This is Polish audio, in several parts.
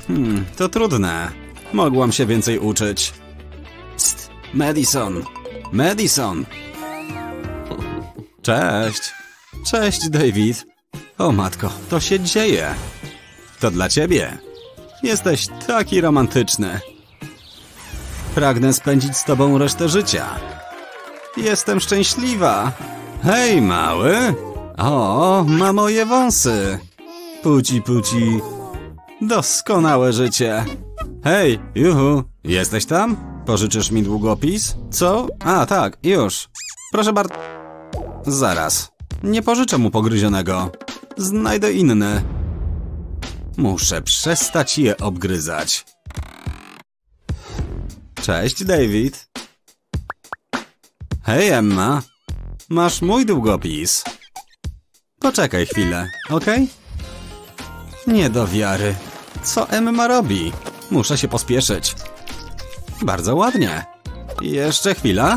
To trudne. Mogłam się więcej uczyć. Psst, Madison. Madison. Cześć. Cześć, David. O matko, to się dzieje. To dla ciebie. Jesteś taki romantyczny. Pragnę spędzić z tobą resztę życia. Jestem szczęśliwa. Hej, mały. O, ma moje wąsy. Puci, puci. Doskonałe życie. Hej, juhu, jesteś tam? Pożyczysz mi długopis? Co? A, tak, już. Proszę bardzo. Zaraz. Nie pożyczę mu pogryzionego. Znajdę inny. Muszę przestać je obgryzać. Cześć, David. Hej, Emma. Masz mój długopis. Poczekaj chwilę, okej? Nie do wiary. Co Emma robi? Muszę się pospieszyć. Bardzo ładnie. Jeszcze chwila.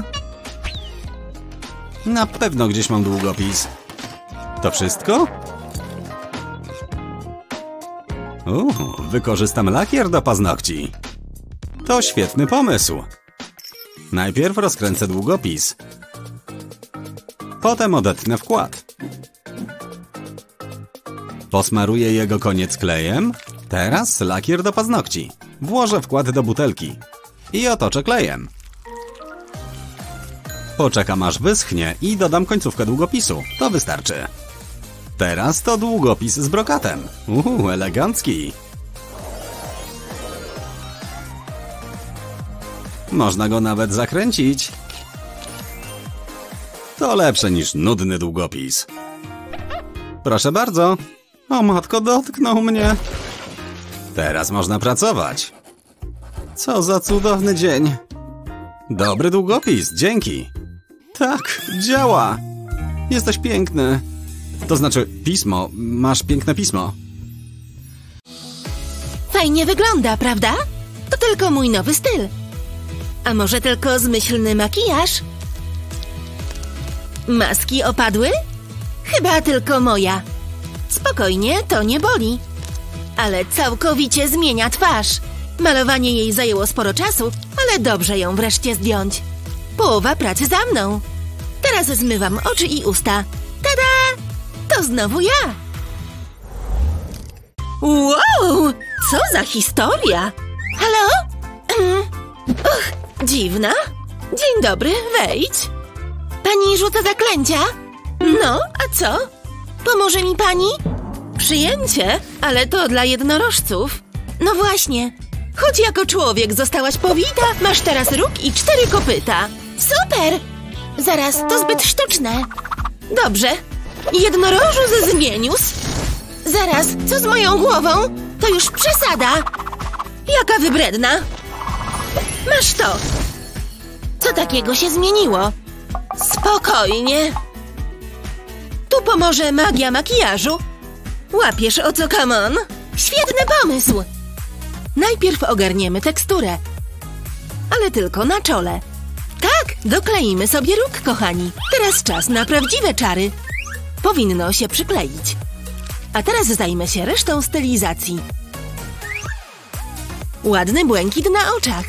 Na pewno gdzieś mam długopis. To wszystko? Wykorzystam lakier do paznokci. To świetny pomysł. Najpierw rozkręcę długopis. Potem odetnę wkład. Posmaruję jego koniec klejem. Teraz lakier do paznokci. Włożę wkład do butelki. I otoczę klejem. Poczekam aż wyschnie i dodam końcówkę długopisu. To wystarczy. Teraz to długopis z brokatem. Elegancki. Można go nawet zakręcić. To lepsze niż nudny długopis. Proszę bardzo. O matko, dotknął mnie. Teraz można pracować. Co za cudowny dzień. Dobry długopis, dzięki. Tak, działa. Jesteś piękny. To znaczy, pismo. Masz piękne pismo. Fajnie wygląda, prawda? To tylko mój nowy styl. A może tylko zmyślny makijaż? Maski opadły? Chyba tylko moja. Spokojnie, to nie boli. Ale całkowicie zmienia twarz. Malowanie jej zajęło sporo czasu, ale dobrze ją wreszcie zdjąć. Połowa pracy za mną. Teraz zmywam oczy i usta. Tada! To znowu ja. Wow! Co za historia! Halo? Dziwna. Dzień dobry, wejdź. Pani rzuca zaklęcia? No, a co? Pomoże mi pani? Przyjęcie? Ale to dla jednorożców. No właśnie. Choć jako człowiek zostałaś powita, masz teraz róg i 4 kopyta. Super! Zaraz, to zbyt sztuczne. Dobrze. Jednorożu ze zmienius. Zaraz, co z moją głową? To już przesada. Jaka wybredna. Masz to. Co takiego się zmieniło? Spokojnie. Tu pomoże magia makijażu. Łapiesz o co, come on? Świetny pomysł. Najpierw ogarniemy teksturę. Ale tylko na czole. Tak, dokleimy sobie róg, kochani. Teraz czas na prawdziwe czary. Powinno się przykleić. A teraz zajmę się resztą stylizacji. Ładny błękit na oczach.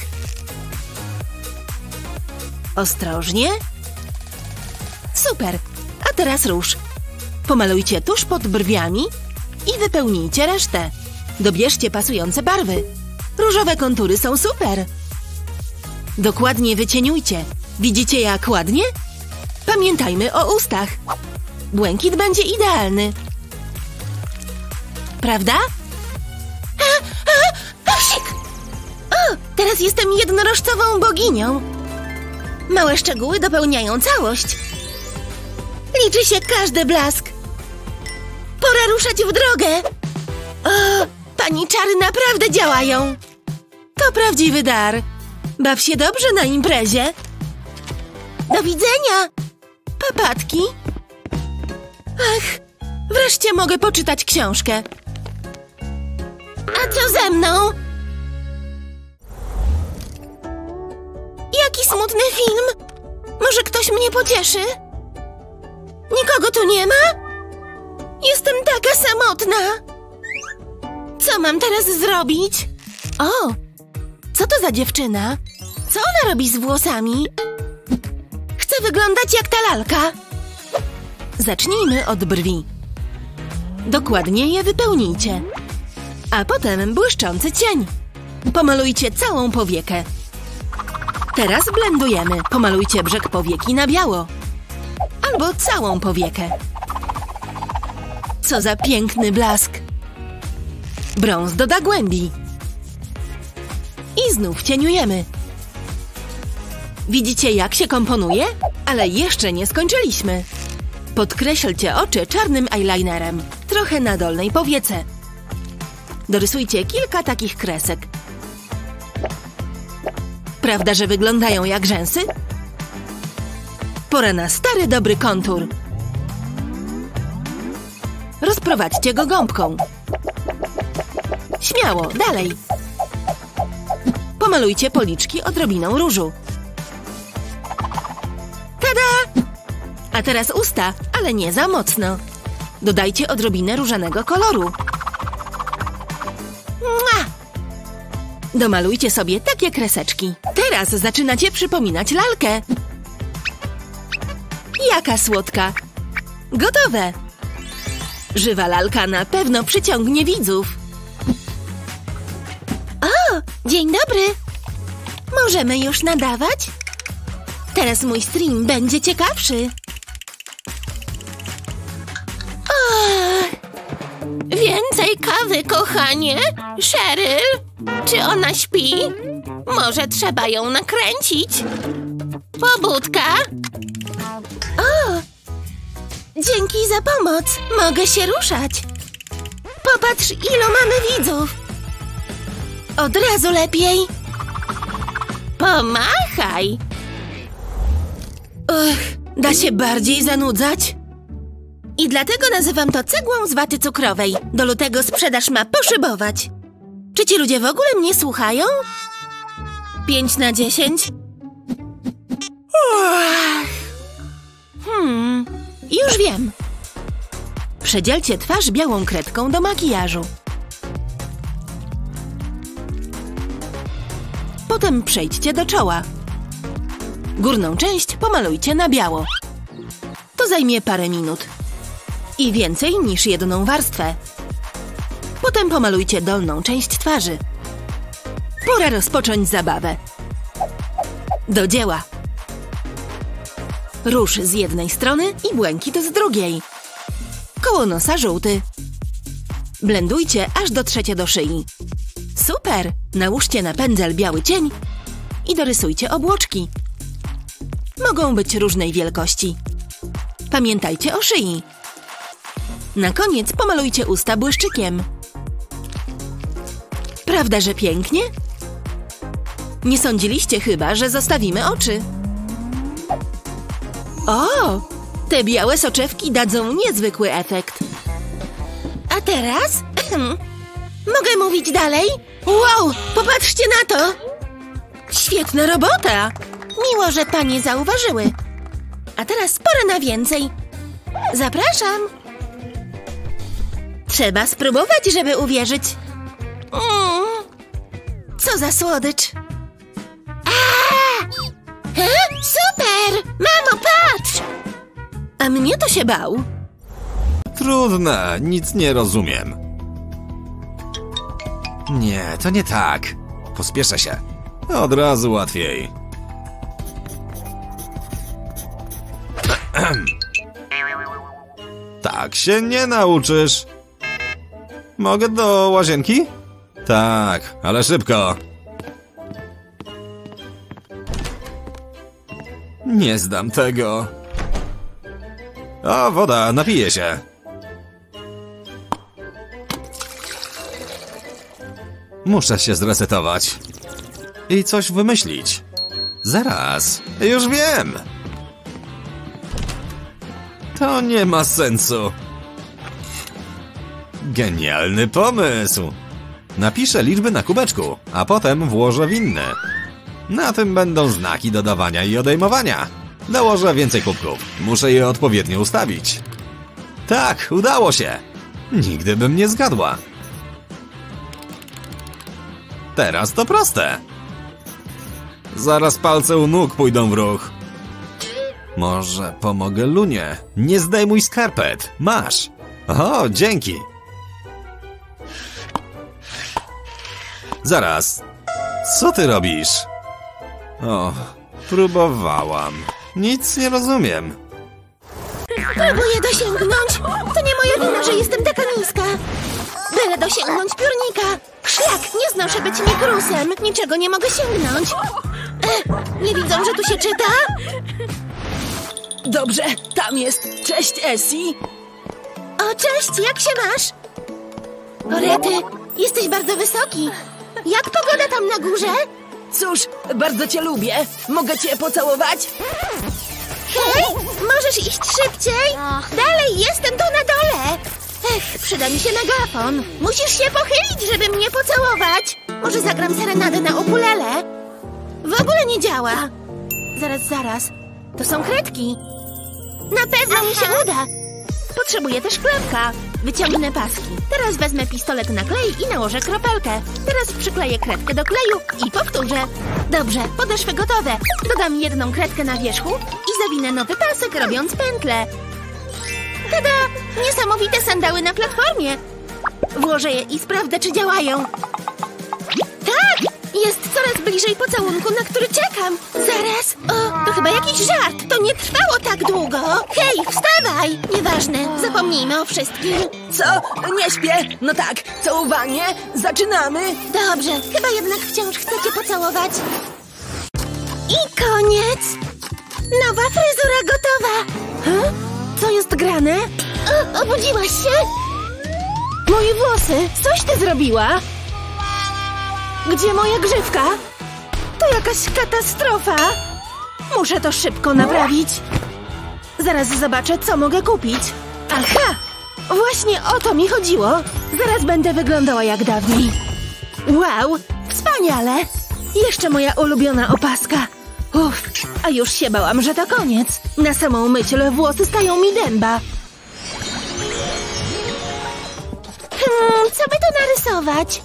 Ostrożnie. Super. A teraz róż. Pomalujcie tuż pod brwiami i wypełnijcie resztę. Dobierzcie pasujące barwy. Różowe kontury są super. Dokładnie wycieniujcie. Widzicie, jak ładnie? Pamiętajmy o ustach. Błękit będzie idealny. Prawda? Psik! O, teraz jestem jednorożcową boginią. Małe szczegóły dopełniają całość. Liczy się każdy blask. Pora ruszać w drogę. O, pani czary naprawdę działają. To prawdziwy dar. Baw się dobrze na imprezie. Do widzenia. Papatki. Ach, wreszcie mogę poczytać książkę. A co ze mną? Jaki smutny film. Może ktoś mnie pocieszy? Nikogo tu nie ma? Jestem taka samotna. Co? Co mam teraz zrobić? O, co to za dziewczyna? Co ona robi z włosami? Chcę wyglądać jak ta lalka. Zacznijmy od brwi. Dokładnie je wypełnijcie. A potem błyszczący cień. Pomalujcie całą powiekę. Teraz blendujemy. Pomalujcie brzeg powieki na biało. Albo całą powiekę. Co za piękny blask. Brąz doda głębi. I znów cieniujemy. Widzicie, jak się komponuje? Ale jeszcze nie skończyliśmy. Podkreślcie oczy czarnym eyelinerem. Trochę na dolnej powiece. Dorysujcie kilka takich kresek. Prawda, że wyglądają jak rzęsy? Pora na stary, dobry kontur. Rozprowadźcie go gąbką. Śmiało, dalej. Pomalujcie policzki odrobiną różu. Tada! A teraz usta, ale nie za mocno. Dodajcie odrobinę różanego koloru. Mua! Domalujcie sobie takie kreseczki. Teraz zaczynacie przypominać lalkę. Jaka słodka. Gotowe. Żywa lalka na pewno przyciągnie widzów. O, dzień dobry. Możemy już nadawać? Teraz mój stream będzie ciekawszy. O, więcej kawy, kochanie. Cheryl, czy ona śpi? Może trzeba ją nakręcić? Pobudka? O, dzięki za pomoc. Mogę się ruszać. Popatrz, ilu mamy widzów. Od razu lepiej. Pomachaj. Da się bardziej zanudzać. I dlatego nazywam to cegłą z waty cukrowej. Do lutego sprzedaż ma poszybować. Czy ci ludzie w ogóle mnie słuchają? 5 na 10. Już wiem. Przedzielcie twarz białą kredką do makijażu. Potem przejdźcie do czoła. Górną część pomalujcie na biało. To zajmie parę minut. I więcej niż jedną warstwę. Potem pomalujcie dolną część twarzy. Pora rozpocząć zabawę. Do dzieła. Róż z jednej strony i błękit z drugiej. Koło nosa żółty. Blendujcie, aż dotrzecie do szyi. Super! Nałóżcie na pędzel biały cień i dorysujcie obłoczki. Mogą być różnej wielkości. Pamiętajcie o szyi. Na koniec pomalujcie usta błyszczykiem. Prawda, że pięknie? Nie sądziliście chyba, że zostawimy oczy. O! Te białe soczewki dadzą niezwykły efekt. A teraz? Mogę mówić dalej? Wow! Popatrzcie na to! Świetna robota! Miło, że panie zauważyły. A teraz pora na więcej. Zapraszam! Trzeba spróbować, żeby uwierzyć. Co za słodycz! Super! Mamo, patrz! A mnie to się bał. Trudne, nic nie rozumiem. Nie, to nie tak. Pospieszę się. Od razu łatwiej. Tak się nie nauczysz. Mogę do łazienki? Tak, ale szybko. Nie zdam tego. O, woda, napiję się. Muszę się zresetować. I coś wymyślić. Zaraz, już wiem. To nie ma sensu. Genialny pomysł. Napiszę liczby na kubeczku, a potem włożę w inny. Na tym będą znaki dodawania i odejmowania. Dołożę więcej kubków. Muszę je odpowiednio ustawić. Tak, udało się. Nigdy bym nie zgadła. Teraz to proste. Zaraz palce u nóg pójdą w ruch. Może pomogę Lunie. Nie zdejmuj skarpet. Masz. O, dzięki. Zaraz. Co ty robisz? O, próbowałam. Nic nie rozumiem. Próbuję dosięgnąć. To nie moja wina, że jestem taka niska. Byle dosięgnąć piórnika. Szlak, nie znoszę być mikrusem. Niczego nie mogę sięgnąć. Nie widzą, że tu się czyta? Dobrze, tam jest. Cześć, Essie. O, cześć, jak się masz? O, rety, jesteś bardzo wysoki. Jak pogoda tam na górze? Cóż, bardzo cię lubię. Mogę cię pocałować? Hej, możesz iść szybciej? Dalej, jestem tu na dole. Przyda mi się megafon. Musisz się pochylić, żeby mnie pocałować. Może zagram serenadę na ukulele? W ogóle nie działa. Zaraz. To są kredki. Na pewno mi się uda. Potrzebuję też klepka. Wyciągnę paski. Teraz wezmę pistolet na klej i nałożę kropelkę. Teraz przykleję kredkę do kleju i powtórzę. Dobrze, podeszwy gotowe. Dodam jedną kredkę na wierzchu i zawinę nowy pasek, robiąc pętlę. Tada! Niesamowite sandały na platformie. Włożę je i sprawdzę, czy działają. Tak! Jest coraz bliżej pocałunku, na który czekam. Zaraz. O, to chyba jakiś żart. To nie trwało tak długo. Hej, wstawaj! Nieważne, zapomnijmy o wszystkim. Co? Nie śpię? No tak, całowanie. Zaczynamy. Dobrze, chyba jednak wciąż chcę cię pocałować. I koniec. Nowa fryzura gotowa. Co jest grane? Obudziłaś się? Moje włosy. Coś ty zrobiła? Gdzie moja grzywka? To jakaś katastrofa. Muszę to szybko naprawić. Zaraz zobaczę, co mogę kupić. Aha! Właśnie o to mi chodziło. Zaraz będę wyglądała jak dawniej. Wow! Wspaniale! Jeszcze moja ulubiona opaska. Uff, a już się bałam, że to koniec. Na samą myśl włosy stają mi dęba. Co by tu narysować?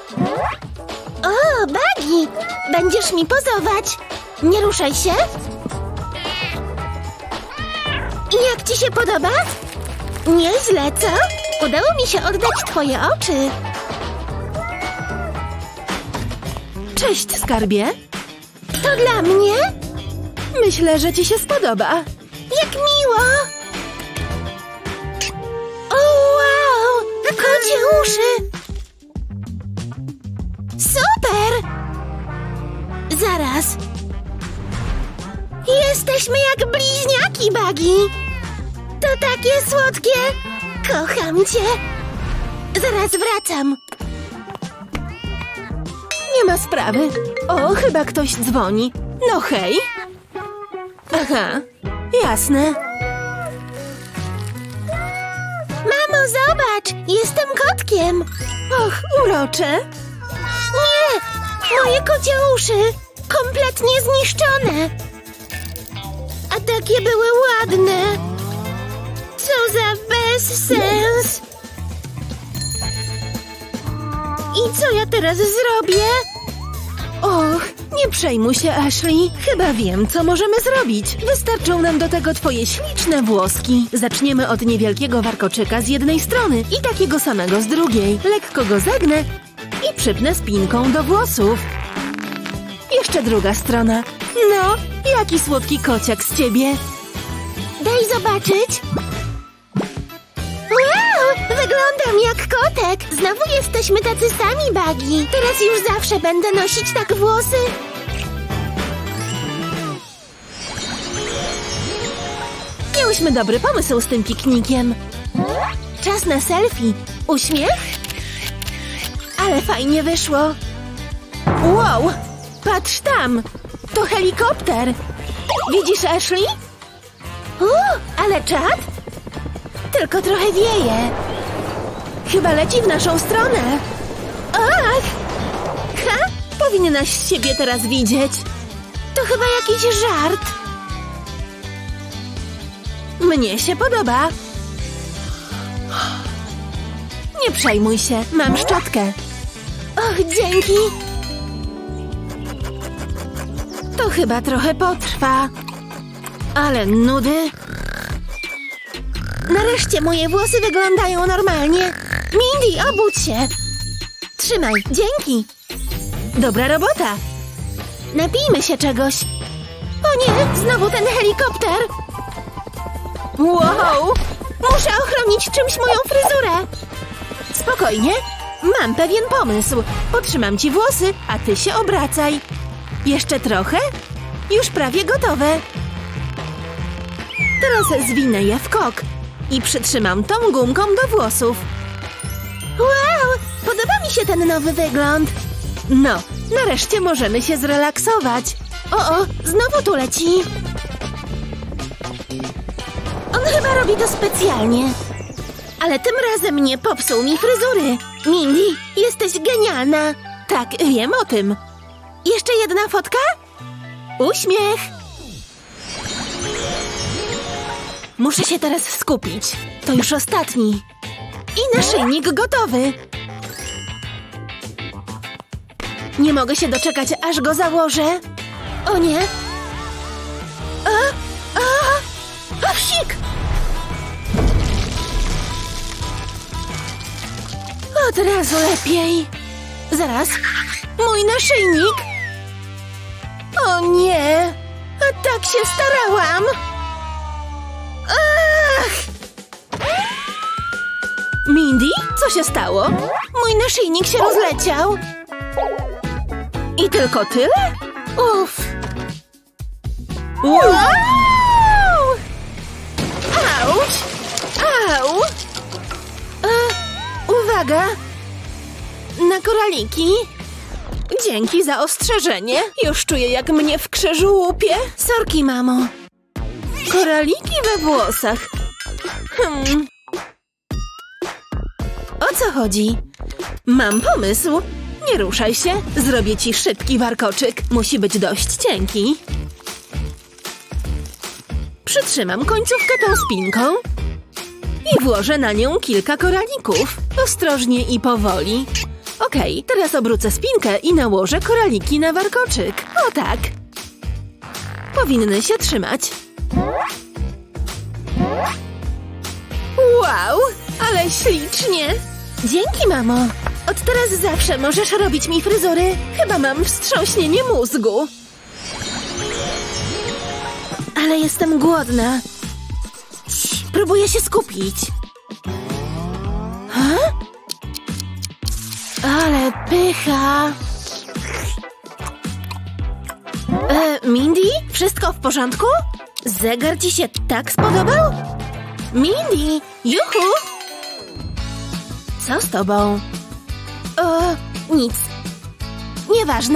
O, Buggy! Będziesz mi pozować. Nie ruszaj się. I jak ci się podoba? Nieźle, co? Udało mi się oddać twoje oczy. Cześć, skarbie. To dla mnie? Myślę, że ci się spodoba. Jak miło! O, wow! Kocie uszy! Super! Zaraz. Jesteśmy jak bliźniaki, Buggy. To takie słodkie. Kocham cię. Zaraz wracam. Nie ma sprawy. O, chyba ktoś dzwoni. No hej. Aha, jasne. Mamo, zobacz! Jestem kotkiem. Och, urocze. Nie! Moje kocie uszy! Kompletnie zniszczone! A takie były ładne! Co za bezsens! I co ja teraz zrobię? Och, nie przejmuj się, Ashley. Chyba wiem, co możemy zrobić. Wystarczą nam do tego twoje śliczne włoski. Zaczniemy od niewielkiego warkoczyka z jednej strony i takiego samego z drugiej. Lekko go zegnę i przypnę spinką do włosów. Jeszcze druga strona. No, jaki słodki kociak z ciebie. Daj zobaczyć. Wow, wyglądam jak kotek. Znowu jesteśmy tacy sami, Buggy. Teraz już zawsze będę nosić tak włosy. Miałyśmy dobry pomysł z tym piknikiem. Czas na selfie. Uśmiech? Ale fajnie wyszło. Wow, patrz tam. To helikopter. Widzisz, Ashley? Ale czad? Tylko trochę wieje. Chyba leci w naszą stronę. Ach! Ha! Powinnaś siebie teraz widzieć. To chyba jakiś żart. Mnie się podoba. Nie przejmuj się, mam szczotkę. Och, dzięki. To chyba trochę potrwa. Ale nudy. Nareszcie moje włosy wyglądają normalnie. Mindy, obudź się. Trzymaj, dzięki. Dobra robota. Napijmy się czegoś. O nie, znowu ten helikopter. Wow, muszę ochronić czymś moją fryzurę. Spokojnie, mam pewien pomysł. Potrzymam ci włosy, a ty się obracaj. Jeszcze trochę? Już prawie gotowe. Teraz zwinę je w kok i przytrzymam tą gumką do włosów. Wow, podoba mi się ten nowy wygląd. No, nareszcie możemy się zrelaksować. O, znowu tu leci. On chyba robi to specjalnie. Ale tym razem nie popsuł mi fryzury. Mindy, jesteś genialna. Tak, wiem o tym. Jeszcze jedna fotka? Uśmiech. Muszę się teraz skupić. To już ostatni. I naszyjnik gotowy. Nie mogę się doczekać, aż go założę. O nie. Psik! Od razu lepiej. Zaraz. Mój naszyjnik. O nie. A tak się starałam. Ach! Mindy, co się stało? Mój naszyjnik się rozleciał. I tylko tyle? Uff. Wow! Auć! Au! Uwaga! Na koraliki. Dzięki za ostrzeżenie. Już czuję, jak mnie w krzyżu łupie. Sorki, mamo. Koraliki we włosach. O co chodzi? Mam pomysł. Nie ruszaj się. Zrobię ci szybki warkoczyk. Musi być dość cienki. Przytrzymam końcówkę tą spinką i włożę na nią kilka koralików. Ostrożnie i powoli. Okej, teraz obrócę spinkę i nałożę koraliki na warkoczyk. O tak. Powinny się trzymać. Wow, ale ślicznie. Dzięki, mamo. Od teraz zawsze możesz robić mi fryzury. Chyba mam wstrząśnienie mózgu. Ale jestem głodna. Próbuję się skupić. Ale pycha. Mindy? Wszystko w porządku? Zegar ci się tak spodobał? Mindy, juhu! Co z tobą? Nic. Nieważne.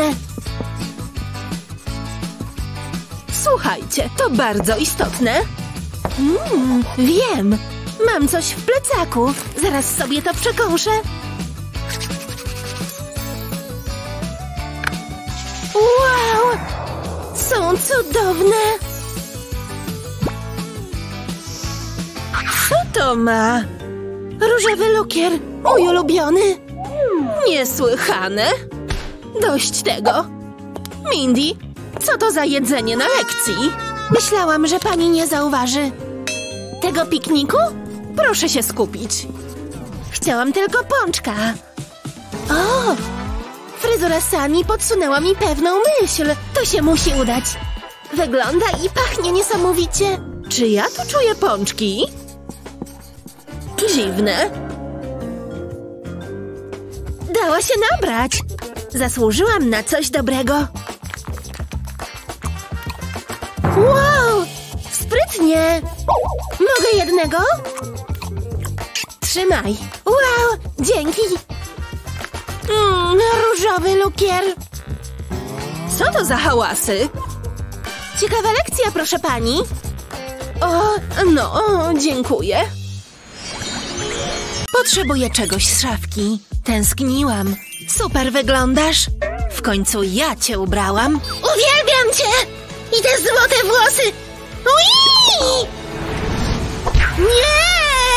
Słuchajcie, to bardzo istotne. Wiem. Mam coś w plecaku. Zaraz sobie to przekąszę. Wow! Są cudowne. Co to ma? Różowy lukier. Mój ulubiony. Niesłychane. Dość tego. Mindy, co to za jedzenie na lekcji? Myślałam, że pani nie zauważy. Tego pikniku? Proszę się skupić. Chciałam tylko pączka. O! Fryzura Sunny podsunęła mi pewną myśl. To się musi udać. Wygląda i pachnie niesamowicie. Czy ja tu czuję pączki? Dziwne. Dała się nabrać. Zasłużyłam na coś dobrego. Wow! Sprytnie! Mogę jednego? Trzymaj. Wow! Dzięki! Różowy lukier. Co to za hałasy? Ciekawa lekcja, proszę pani. Dziękuję. Potrzebuję czegoś z szafki. Tęskniłam. Super wyglądasz. W końcu ja cię ubrałam. Uwielbiam cię! I te złote włosy! Ui! Nie!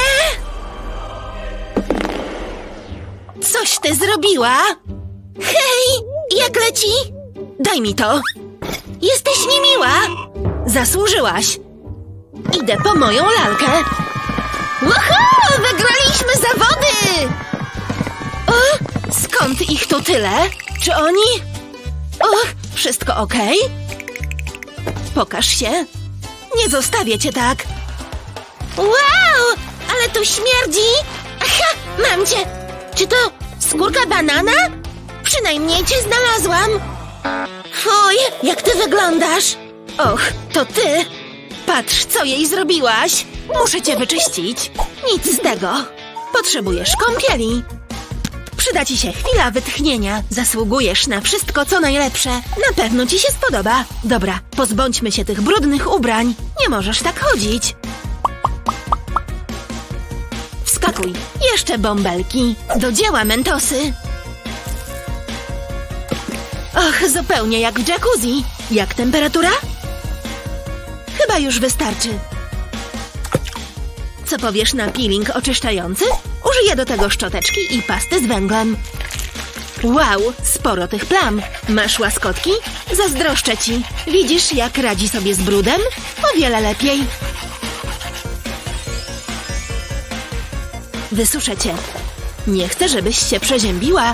Coś ty zrobiła? Hej! Jak leci? Daj mi to. Jesteś niemiła! Zasłużyłaś! Idę po moją lalkę! Woohoo! Wygraliśmy zawody! O, skąd ich tu tyle? Czy oni... wszystko okej? Pokaż się. Nie zostawię cię tak. Wow! Ale tu śmierdzi! Aha! Mam cię! Czy to skórka banana? Przynajmniej cię znalazłam. Fuj! Jak ty wyglądasz? Och, to ty! Patrz, co jej zrobiłaś! Muszę cię wyczyścić. Nic z tego. Potrzebujesz kąpieli. Przyda ci się chwila wytchnienia. Zasługujesz na wszystko, co najlepsze. Na pewno ci się spodoba. Dobra, pozbądźmy się tych brudnych ubrań. Nie możesz tak chodzić. Wskakuj. Jeszcze bąbelki. Do dzieła, Mentosy. Och, zupełnie jak w jacuzzi. Jak temperatura? Chyba już wystarczy. Co powiesz na peeling oczyszczający? Użyję do tego szczoteczki i pasty z węglem. Wow, sporo tych plam. Masz łaskotki? Zazdroszczę ci. Widzisz, jak radzi sobie z brudem? O wiele lepiej. Wysuszę cię. Nie chcę, żebyś się przeziębiła.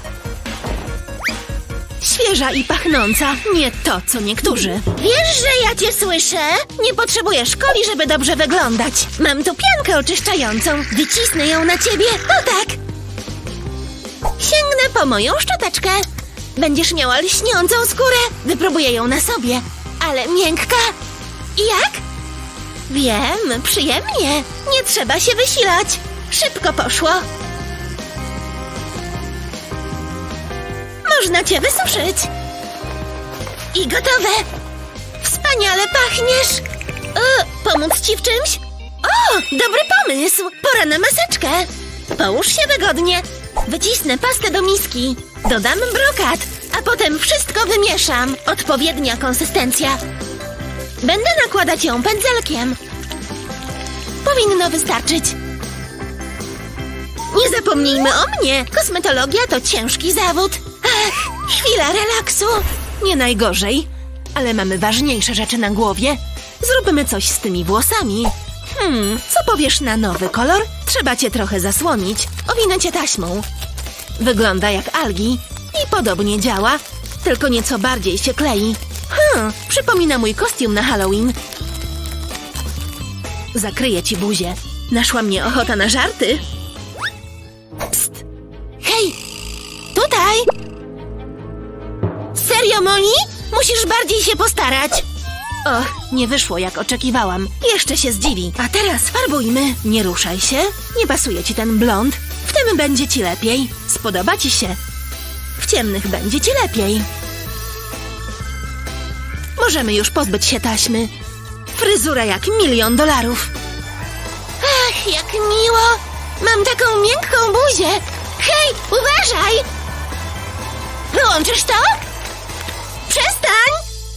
Świeża i pachnąca. Nie to, co niektórzy. Wiesz, że ja cię słyszę? Nie potrzebujesz coli, żeby dobrze wyglądać. Mam tu piankę oczyszczającą. Wycisnę ją na ciebie. O tak! Sięgnę po moją szczoteczkę. Będziesz miała lśniącą skórę. Wypróbuję ją na sobie. Ale miękka. I jak? Wiem, przyjemnie. Nie trzeba się wysilać. Szybko poszło. Można cię wysuszyć. I gotowe. Wspaniale pachniesz. Pomóc ci w czymś? O, dobry pomysł. Pora na maseczkę. Połóż się wygodnie. Wycisnę pastę do miski. Dodam brokat, a potem wszystko wymieszam. Odpowiednia konsystencja. Będę nakładać ją pędzelkiem. Powinno wystarczyć. Nie zapomnijmy o mnie. Kosmetologia to ciężki zawód. Ach, chwila relaksu. Nie najgorzej, ale mamy ważniejsze rzeczy na głowie. Zróbmy coś z tymi włosami. Co powiesz na nowy kolor? Trzeba cię trochę zasłonić. Owinę cię taśmą. Wygląda jak algi i podobnie działa, tylko nieco bardziej się klei. Przypomina mój kostium na Halloween. Zakryję ci buzię. Naszła mnie ochota na żarty. Psst. Hej! Tutaj! Serio, Molly? Musisz bardziej się postarać. Och, nie wyszło jak oczekiwałam. Jeszcze się zdziwi. A teraz farbujmy. Nie ruszaj się. Nie pasuje ci ten blond. W tym będzie ci lepiej. Spodoba ci się. W ciemnych będzie ci lepiej. Możemy już pozbyć się taśmy. Fryzura jak $1 000 000. Ach, jak miło. Mam taką miękką buzię. Hej, uważaj! Wyłączysz to? Przestań!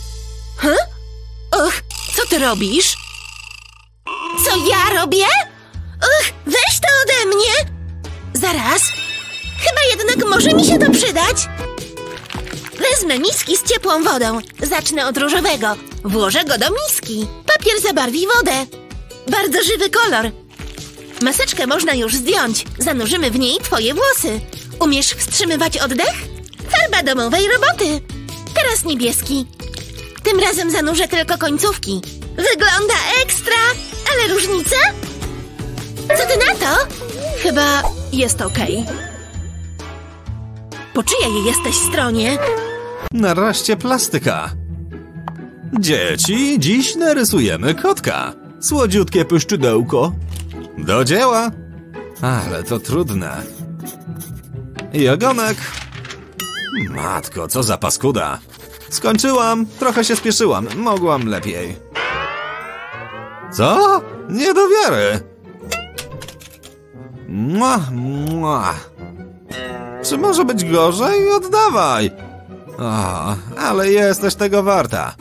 Och, co ty robisz? Co ja robię? Och, weź to ode mnie! Zaraz. Chyba jednak może mi się to przydać. Wezmę miski z ciepłą wodą. Zacznę od różowego. Włożę go do miski. Papier zabarwi wodę. Bardzo żywy kolor. Maseczkę można już zdjąć. Zanurzymy w niej twoje włosy. Umiesz wstrzymywać oddech? Farba domowej roboty. Teraz niebieski. Tym razem zanurzę tylko końcówki. Wygląda ekstra! Ale różnica? Co ty na to? Chyba jest okej. Po czyjej jesteś stronie? Nareszcie plastyka. Dzieci, dziś narysujemy kotka. Słodziutkie pyszczydełko. Do dzieła. Ale to trudne. I ogonek. Matko, co za paskuda. Skończyłam. Trochę się spieszyłam. Mogłam lepiej. Co? Nie do wiary. Czy może być gorzej? Oddawaj. O, ale jesteś tego warta.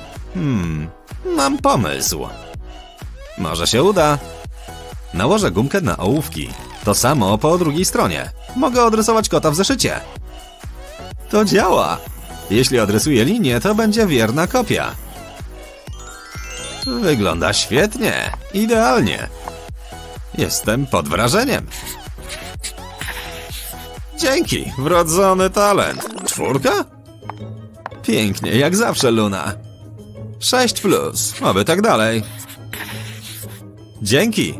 Mam pomysł. Może się uda. Nałożę gumkę na ołówki. To samo po drugiej stronie. Mogę odrysować kota w zeszycie. To działa. Jeśli odrysuję linię, to będzie wierna kopia. Wygląda świetnie. Idealnie. Jestem pod wrażeniem. Dzięki. Wrodzony talent. 4? Pięknie, jak zawsze, Luna. 6+. Oby tak dalej. Dzięki.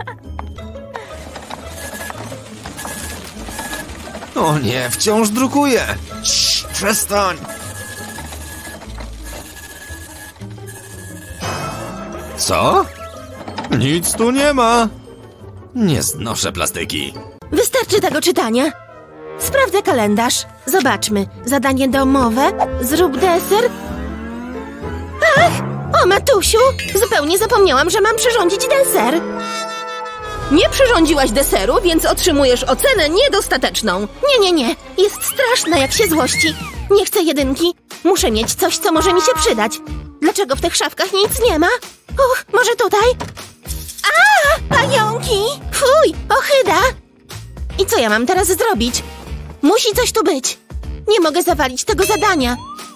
O nie, wciąż drukuję. Cii, przestań. Co? Nic tu nie ma. Nie znoszę plastyki. Wystarczy tego czytania. Sprawdzę kalendarz. Zobaczmy. Zadanie domowe. Zrób deser. Ach! O, Matusiu! Zupełnie zapomniałam, że mam przyrządzić deser. Nie przyrządziłaś deseru, więc otrzymujesz ocenę niedostateczną. Nie. Jest straszna, jak się złości. Nie chcę 1. Muszę mieć coś, co może mi się przydać. Dlaczego w tych szafkach nic nie ma? Może tutaj? A, pająki! Fuj, ohyda! I co ja mam teraz zrobić? Musi coś tu być. Nie mogę zawalić tego zadania.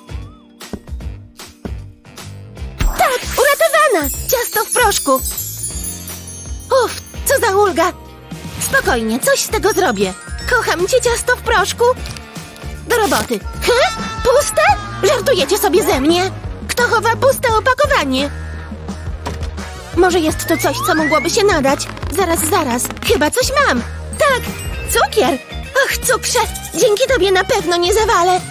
Tak, uratowana! Ciasto w proszku. Uff, co za ulga. Spokojnie, coś z tego zrobię. Kocham cię, ciasto w proszku. Do roboty. Puste? Żartujecie sobie ze mnie? Kto chowa puste opakowanie? Może jest to coś, co mogłoby się nadać. Zaraz. Chyba coś mam. Tak, cukier. Och, cukrze, dzięki tobie na pewno nie zawalę.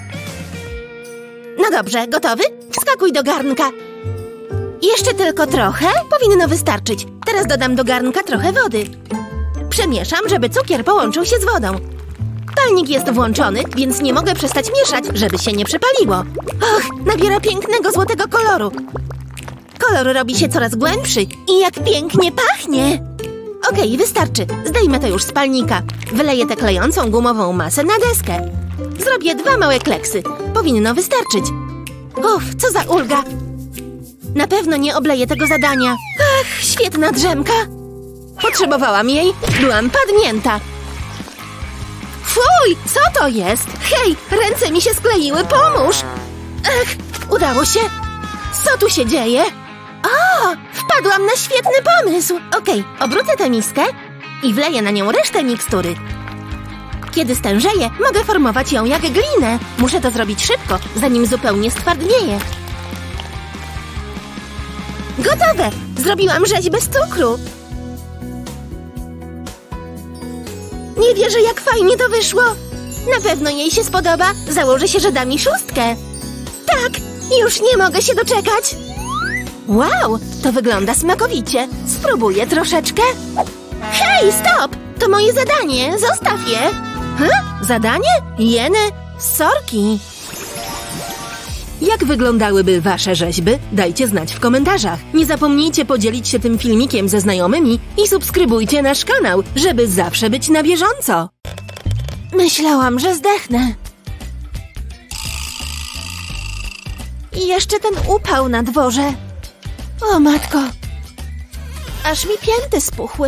No dobrze, gotowy? Wskakuj do garnka. Jeszcze tylko trochę? Powinno wystarczyć. Teraz dodam do garnka trochę wody. Przemieszam, żeby cukier połączył się z wodą. Palnik jest włączony, więc nie mogę przestać mieszać, żeby się nie przypaliło. Och, nabiera pięknego złotego koloru. Kolor robi się coraz głębszy i jak pięknie pachnie. Okej, wystarczy. Zdejmę to już z palnika. Wyleję tę klejącą gumową masę na deskę. Zrobię 2 małe kleksy. Powinno wystarczyć. Uff, co za ulga. Na pewno nie obleję tego zadania. Ach, świetna drzemka. Potrzebowałam jej. Byłam padnięta. Fuj, co to jest? Hej, ręce mi się skleiły, pomóż. Ach, udało się. Co tu się dzieje? O, wpadłam na świetny pomysł. Okej, obrócę tę miskę i wleję na nią resztę mikstury. Kiedy stężeje, mogę formować ją jak glinę. Muszę to zrobić szybko, zanim zupełnie stwardnieje. Gotowe! Zrobiłam rzeźbę z cukru. Nie wierzę, jak fajnie to wyszło. Na pewno jej się spodoba. Założę się, że da mi 6. Tak, już nie mogę się doczekać. Wow, to wygląda smakowicie. Spróbuję troszeczkę. Hej, stop! To moje zadanie, zostaw je. Zadanie? Jeny, sorki. Jak wyglądałyby wasze rzeźby? Dajcie znać w komentarzach. Nie zapomnijcie podzielić się tym filmikiem ze znajomymi i subskrybujcie nasz kanał, żeby zawsze być na bieżąco. Myślałam, że zdechnę. I jeszcze ten upał na dworze. O matko. Aż mi pięty spuchły.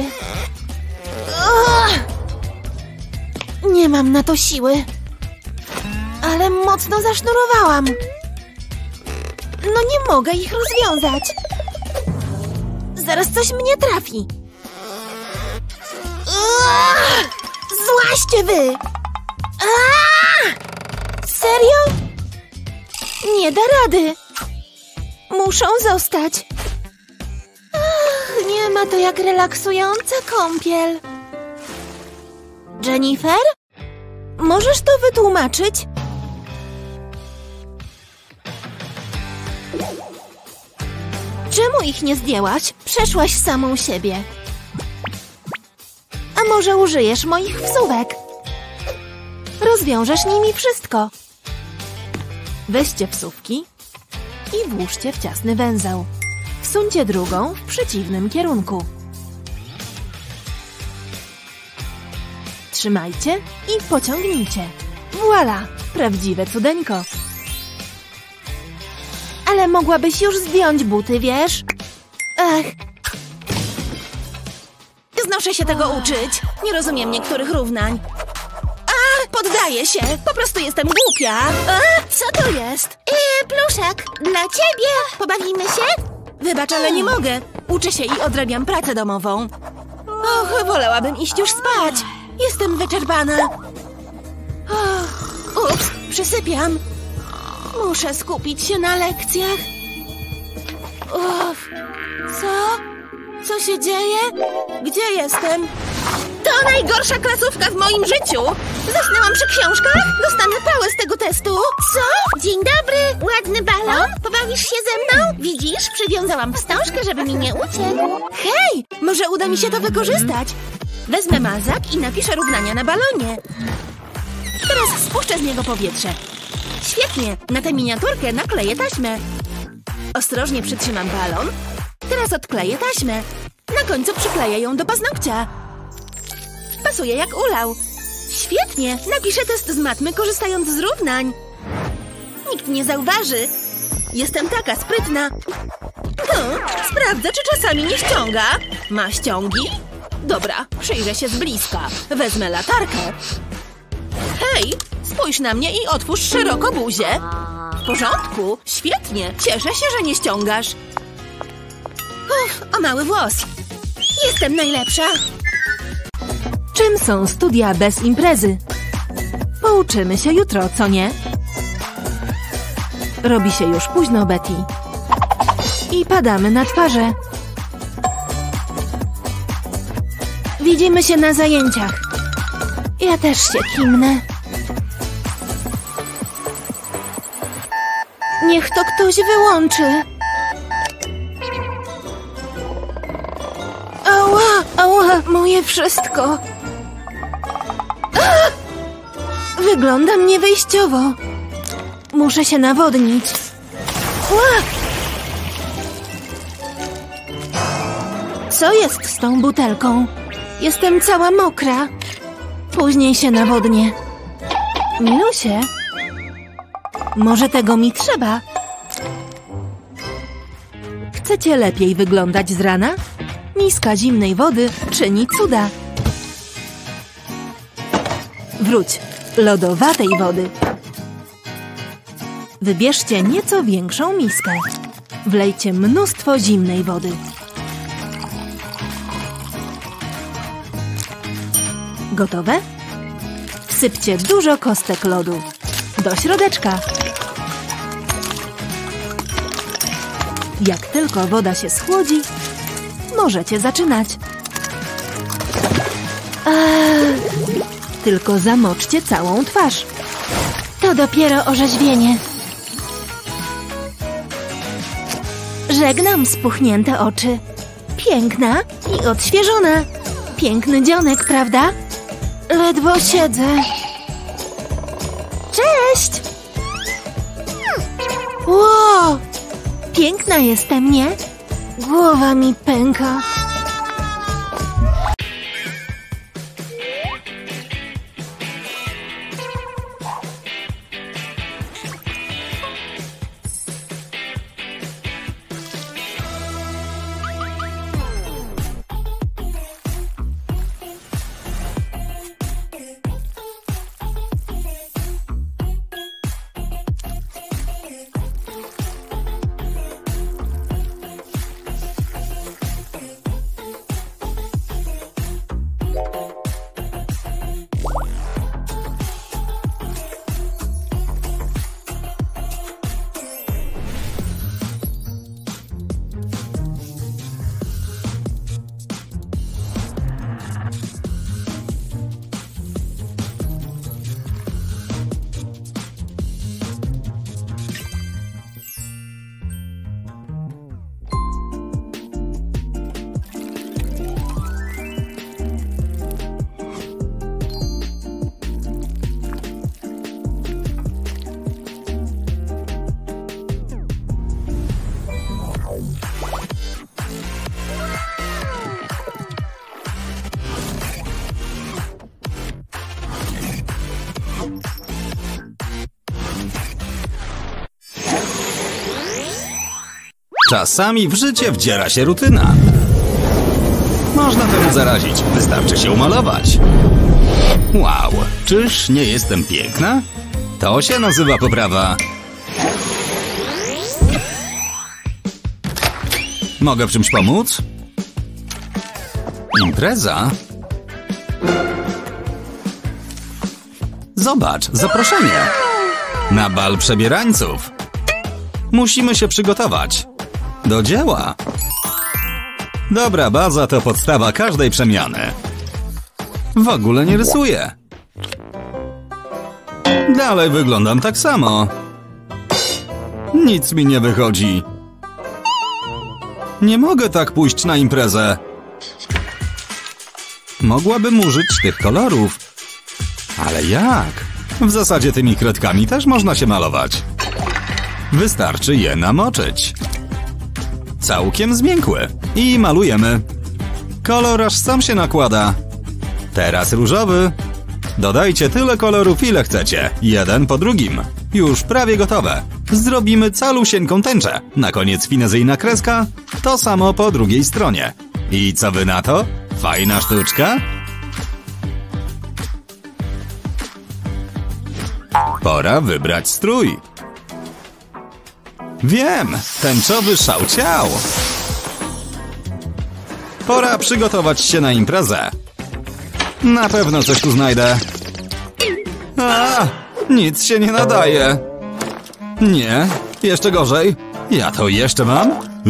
Nie mam na to siły. Ale mocno zasznurowałam. No nie mogę ich rozwiązać. Zaraz coś mnie trafi. Złaście wy! Serio? Nie da rady. Muszą zostać. Nie ma to jak relaksująca kąpiel. Jennifer? Możesz to wytłumaczyć? Czemu ich nie zdjęłaś? Przeszłaś samą siebie. A może użyjesz moich wsówek? Rozwiążesz nimi wszystko. Weźcie wsówki i włóżcie w ciasny węzeł. Wsuńcie drugą w przeciwnym kierunku. Trzymajcie i pociągnijcie. Voila! Prawdziwe cudeńko. Ale mogłabyś już zdjąć buty, wiesz? Ach. Znoszę się tego uczyć. Nie rozumiem niektórych równań. poddaję się. Po prostu jestem głupia. A, co to jest? Pluszek, dla ciebie. Pobawimy się? Wybacz, ale nie mogę. Uczę się i odrabiam pracę domową. Och, wolałabym iść już spać. Jestem wyczerpana. Ups, przysypiam. Muszę skupić się na lekcjach. Uff, co? Co się dzieje? Gdzie jestem? To najgorsza klasówka w moim życiu. Zasnęłam przy książkach? Dostanę pałę z tego testu. Co? Dzień dobry, ładny balon. Pobawisz się ze mną? Widzisz, przywiązałam wstążkę, żeby mi nie uciekł. Hej, może uda mi się to wykorzystać. Wezmę mazak i napiszę równania na balonie. Teraz spuszczę z niego powietrze. Świetnie, na tę miniaturkę nakleję taśmę. Ostrożnie przytrzymam balon. Teraz odkleję taśmę. Na końcu przykleję ją do paznokcia. Pasuje jak ulał. Świetnie, napiszę test z matmy korzystając z równań. Nikt nie zauważy. Jestem taka sprytna. Sprawdzę, czy czasami nie ściąga. Ma ściągi? Dobra, przyjrzę się z bliska. Wezmę latarkę. Hej, spójrz na mnie i otwórz szeroko buzię. W porządku, świetnie. Cieszę się, że nie ściągasz. O mały włos. Jestem najlepsza. Czym są studia bez imprezy? Pouczymy się jutro, co nie? Robi się już późno, Betty. I padamy na twarze. Widzimy się na zajęciach. Ja też się kimnę. Niech to ktoś wyłączy. Ała, ała, moje wszystko. Wyglądam niewyjściowo. Muszę się nawodnić. Co jest z tą butelką? Jestem cała mokra. Później się nawodnię. Milusie, może tego mi trzeba? Chcecie lepiej wyglądać z rana? Miska zimnej wody czyni cuda. Wróć, lodowatej wody. Wybierzcie nieco większą miskę. Wlejcie mnóstwo zimnej wody. Gotowe? Wsypcie dużo kostek lodu. Do środeczka. Jak tylko woda się schłodzi, możecie zaczynać. Tylko zamoczcie całą twarz. To dopiero orzeźwienie. Żegnam spuchnięte oczy. Piękna i odświeżona. Piękny dzionek, prawda? Ledwo siedzę. Cześć! Wow! Piękna jestem, nie? Głowa mi pęka. Czasami w życie wdziera się rutyna. Można tym zarazić, wystarczy się umalować. Wow, czyż nie jestem piękna? To się nazywa poprawa. Mogę w czymś pomóc? Impreza? Zobacz, zaproszenie. Na bal przebierańców. Musimy się przygotować. Do dzieła. Dobra baza to podstawa każdej przemiany. W ogóle nie rysuję. Dalej wyglądam tak samo. Nic mi nie wychodzi. Nie mogę tak pójść na imprezę. Mogłabym użyć tych kolorów. Ale jak? W zasadzie tymi kredkami też można się malować. Wystarczy je namoczyć. Całkiem zmiękły. I malujemy. Kolor aż sam się nakłada. Teraz różowy. Dodajcie tyle kolorów, ile chcecie. Jeden po drugim. Już prawie gotowe. Zrobimy calusieńką tęczę. Na koniec finezyjna kreska. To samo po drugiej stronie. I co wy na to? Fajna sztuczka? Pora wybrać strój. Wiem, tęczowy szał ciał. Pora przygotować się na imprezę. Na pewno coś tu znajdę. A, nic się nie nadaje. Nie, jeszcze gorzej. Ja to jeszcze mam?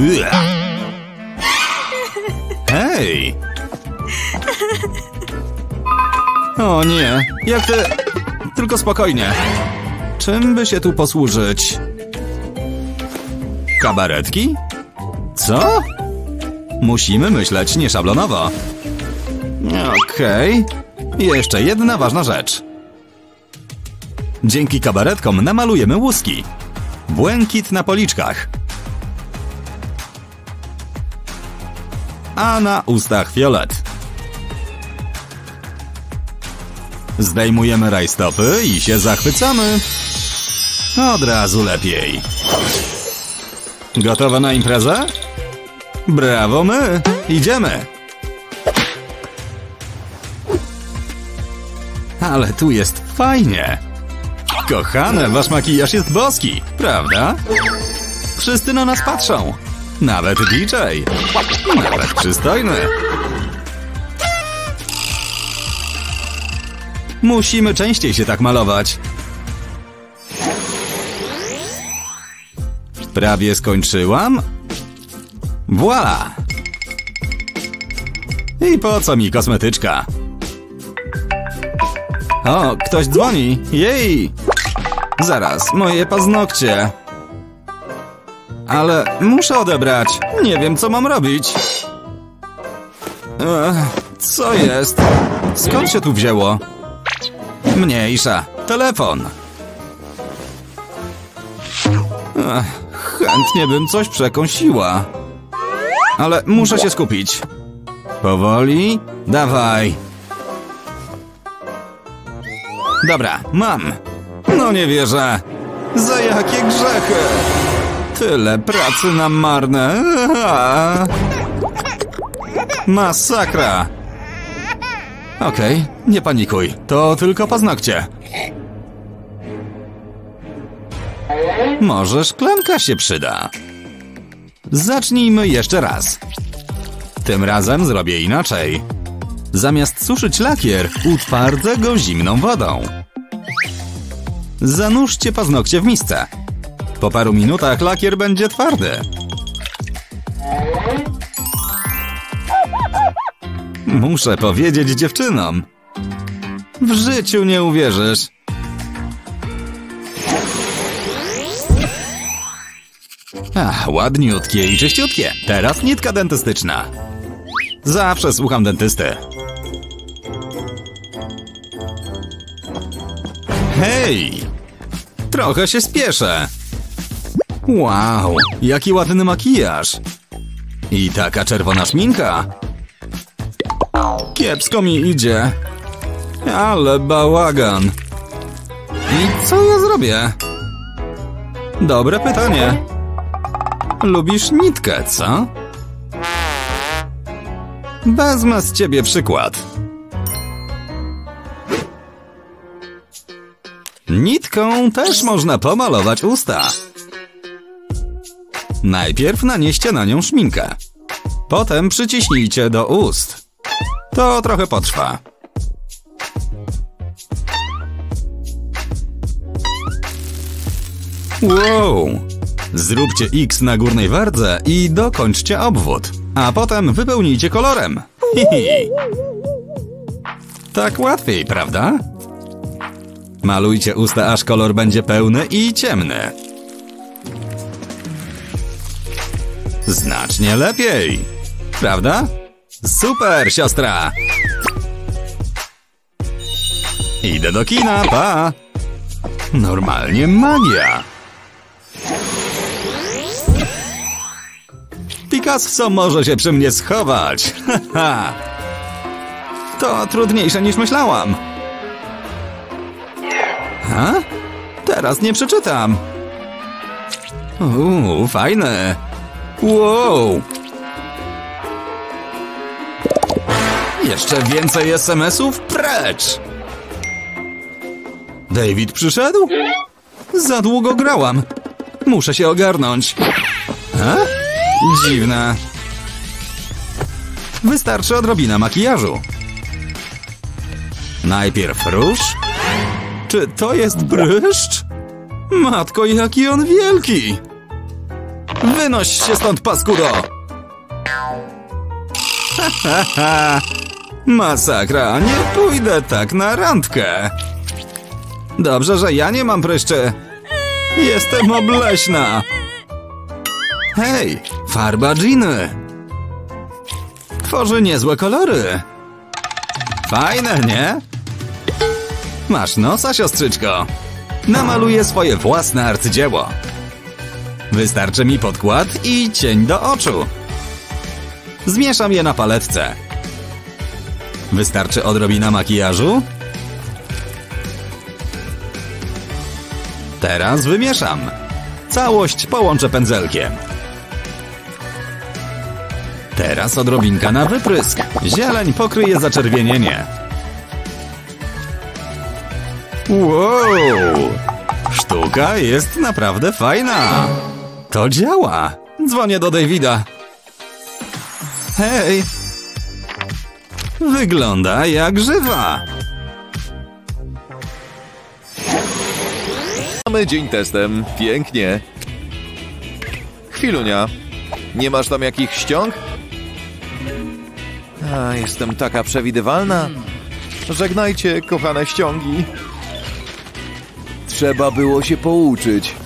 Hej! O nie, jak ty... Tylko spokojnie. Czym by się tu posłużyć? Kabaretki? Co? Musimy myśleć nieszablonowo. Okej. Jeszcze jedna ważna rzecz. Dzięki kabaretkom namalujemy łuski. Błękit na policzkach. A na ustach fiolet. Zdejmujemy rajstopy i się zachwycamy. Od razu lepiej. Gotowa na imprezę? Brawo my! Idziemy! Ale tu jest fajnie! Kochane, wasz makijaż jest boski, prawda? Wszyscy na nas patrzą. Nawet DJ. Nawet przystojny. Musimy częściej się tak malować. Prawie skończyłam. Voila! I po co mi kosmetyczka? O, ktoś dzwoni. Jej! Zaraz, moje paznokcie. Ale muszę odebrać. Nie wiem, co mam robić. Co jest? Skąd się tu wzięło? Mniejsza. Telefon. Chętnie bym coś przekąsiła. Ale muszę się skupić. Powoli. Dawaj. Dobra, mam. No nie wierzę. Za jakie grzechy. Tyle pracy na marne. Masakra. Okej, nie panikuj. To tylko paznokcie. Może szklanka się przyda. Zacznijmy jeszcze raz. Tym razem zrobię inaczej. Zamiast suszyć lakier, utwardzę go zimną wodą. Zanurzcie paznokcie w misce. Po paru minutach lakier będzie twardy. Muszę powiedzieć dziewczynom. W życiu nie uwierzysz. Ach, ładniutkie i czyściutkie. Teraz nitka dentystyczna. Zawsze słucham dentysty. Hej! Trochę się spieszę. Wow, jaki ładny makijaż. I taka czerwona szminka. Kiepsko mi idzie. Ale bałagan. I co ja zrobię? Dobre pytanie. Lubisz nitkę, co? Wezmę z ciebie przykład. Nitką też można pomalować usta. Najpierw nanieście na nią szminkę. Potem przyciśnijcie do ust. To trochę potrwa. Wow! Zróbcie X na górnej wardze i dokończcie obwód. A potem wypełnijcie kolorem. Hihi. Tak łatwiej, prawda? Malujcie usta, aż kolor będzie pełny i ciemny. Znacznie lepiej. Prawda? Super, siostra! Idę do kina, pa! Normalnie magia! Picasso może się przy mnie schować. Haha. To trudniejsze niż myślałam. Ha? Teraz nie przeczytam. Fajne. Wow. Jeszcze więcej SMS-ów? Precz! David przyszedł? Za długo grałam. Muszę się ogarnąć. Ha? Dziwne. Wystarczy odrobina makijażu. Najpierw róż. Czy to jest bryszcz? Matko, jaki on wielki! Wynoś się stąd, paskudo! Ha, ha, ha. Masakra, nie pójdę tak na randkę. Dobrze, że ja nie mam pryszczy. Jestem obleśna. Hej, farba Giny. Tworzy niezłe kolory. Fajne, nie? Masz nosa, siostrzyczko. Namaluję swoje własne arcydzieło. Wystarczy mi podkład i cień do oczu. Zmieszam je na paletce. Wystarczy odrobina makijażu. Teraz wymieszam. Całość połączę pędzelkiem. Teraz odrobinka na wyprysk. Zieleń pokryje zaczerwienienie. Wow! Sztuka jest naprawdę fajna. To działa. Dzwonię do Davida. Hej! Wygląda jak żywa. Mamy dzień testem. Pięknie. Chwilunia. Nie masz tam jakichś ściąg? Jestem taka przewidywalna. Żegnajcie, kochane ściągi. Trzeba było się pouczyć.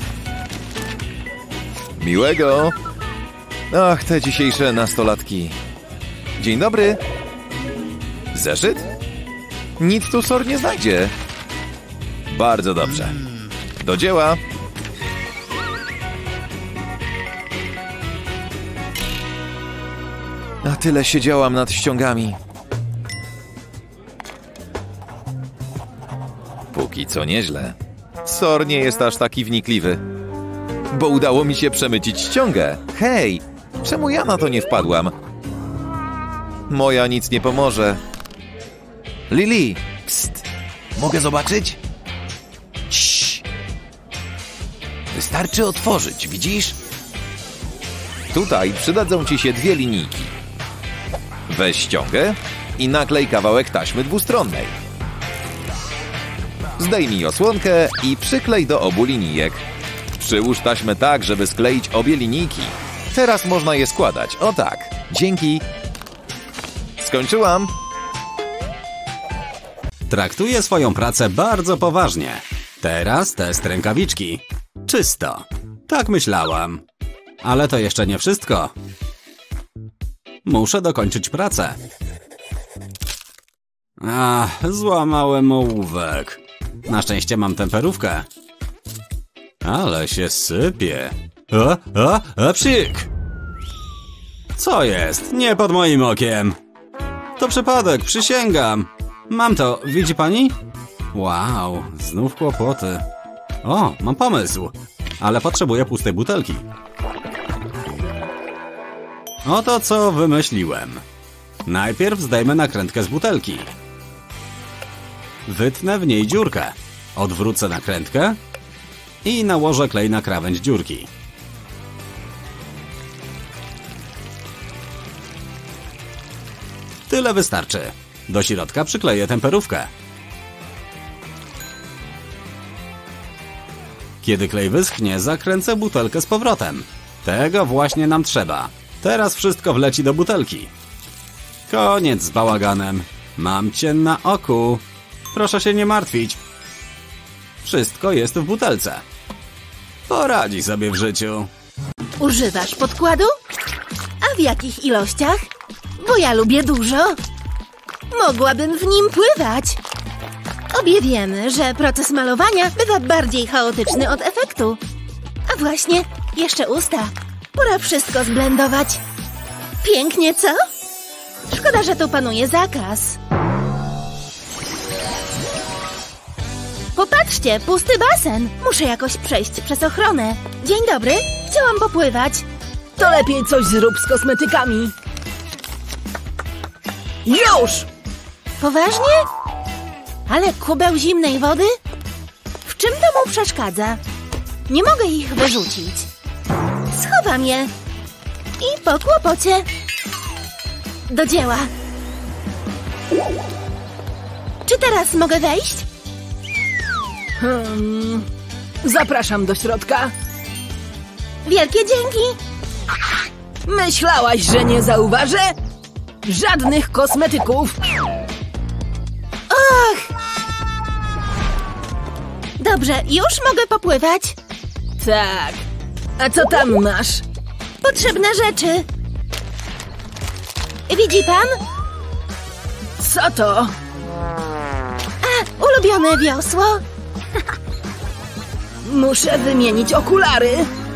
Miłego. Ach, te dzisiejsze nastolatki. Dzień dobry. Zeszyt? Nic tu sor nie znajdzie. Bardzo dobrze. Do dzieła. A tyle siedziałam nad ściągami. Póki co nieźle. Sor nie jest aż taki wnikliwy. Bo udało mi się przemycić ściągę. Hej, czemu ja na to nie wpadłam? Moja nic nie pomoże. Lili, psst. Mogę zobaczyć? Ciii. Wystarczy otworzyć, widzisz? Tutaj przydadzą ci się dwie linijki. Weź ściągę i naklej kawałek taśmy dwustronnej. Zdejmij osłonkę i przyklej do obu linijek. Przyłóż taśmę tak, żeby skleić obie linijki. Teraz można je składać. O tak. Dzięki. Skończyłam. Traktuję swoją pracę bardzo poważnie. Teraz test rękawiczki. Czysto. Tak myślałam. Ale to jeszcze nie wszystko. Muszę dokończyć pracę. Złamałem ołówek. Na szczęście mam temperówkę. Ale się sypie. Psik! Co jest? Nie pod moim okiem. To przypadek, przysięgam. Mam to, widzi pani? Wow, znów kłopoty. O, mam pomysł. Ale potrzebuję pustej butelki. Oto co wymyśliłem. Najpierw zdejmę nakrętkę z butelki. Wytnę w niej dziurkę. Odwrócę nakrętkę i nałożę klej na krawędź dziurki. Tyle wystarczy. Do środka przykleję temperówkę. Kiedy klej wyschnie, zakręcę butelkę z powrotem. Tego właśnie nam trzeba. Teraz wszystko wleci do butelki. Koniec z bałaganem. Mam cię na oku. Proszę się nie martwić. Wszystko jest w butelce. Poradzi sobie w życiu. Używasz podkładu? A w jakich ilościach? Bo ja lubię dużo. Mogłabym w nim pływać. Obie wiemy, że proces malowania bywa bardziej chaotyczny od efektu. A właśnie, jeszcze usta. Pora wszystko zblendować. Pięknie, co? Szkoda, że tu panuje zakaz. Popatrzcie, pusty basen. Muszę jakoś przejść przez ochronę. Dzień dobry, chciałam popływać. To lepiej coś zrób z kosmetykami. Już! Poważnie? Ale kubeł zimnej wody? W czym to mu przeszkadza? Nie mogę ich wyrzucić. Schowam je. I po kłopocie. Do dzieła. Czy teraz mogę wejść? Zapraszam do środka. Wielkie dzięki. Myślałaś, że nie zauważę? Żadnych kosmetyków. Och! Dobrze, już mogę popływać. Tak. A co tam masz? Potrzebne rzeczy. Widzi pan? Co to? A, ulubione wiosło. Muszę wymienić okulary.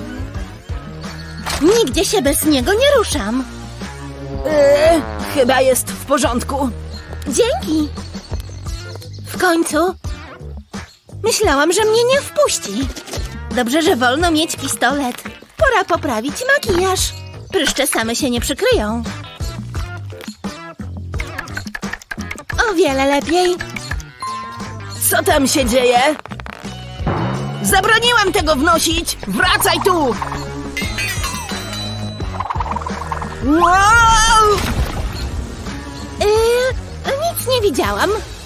Nigdzie się bez niego nie ruszam. Chyba jest w porządku. Dzięki. W końcu. Myślałam, że mnie nie wpuści. Dobrze, że wolno mieć pistolet. Pora poprawić makijaż. Pryszcze same się nie przykryją. O wiele lepiej. Co tam się dzieje? Zabroniłam tego wnosić! Wracaj tu! Wow! Nic nie widziałam.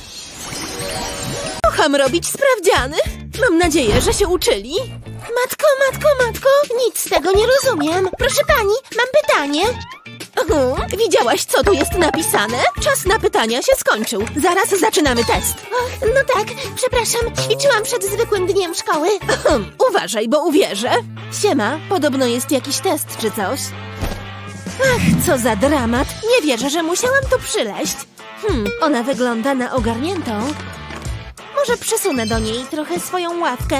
Kocham robić sprawdziany. Mam nadzieję, że się uczyli. Matko, nic z tego nie rozumiem. Proszę pani, mam pytanie. Widziałaś, co tu jest napisane? Czas na pytania się skończył. Zaraz zaczynamy test. Och, no tak, przepraszam. Ćwiczyłam przed zwykłym dniem szkoły. Uważaj, bo uwierzę. Siema, podobno jest jakiś test czy coś. Ach, co za dramat. Nie wierzę, że musiałam tu przyleść. Ona wygląda na ogarniętą. Może przesunę do niej trochę swoją ławkę?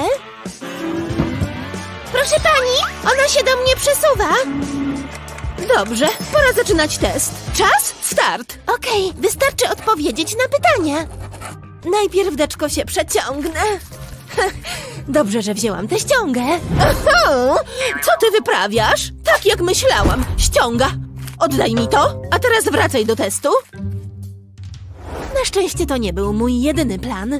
Proszę pani, ona się do mnie przesuwa. Dobrze, pora zaczynać test. Czas? Start. Okej, wystarczy odpowiedzieć na pytania. Najpierw deczko się przeciągnę. Dobrze, że wzięłam tę ściągę. Co ty wyprawiasz? Tak jak myślałam. Ściąga. Oddaj mi to, a teraz wracaj do testu. Na szczęście to nie był mój jedyny plan.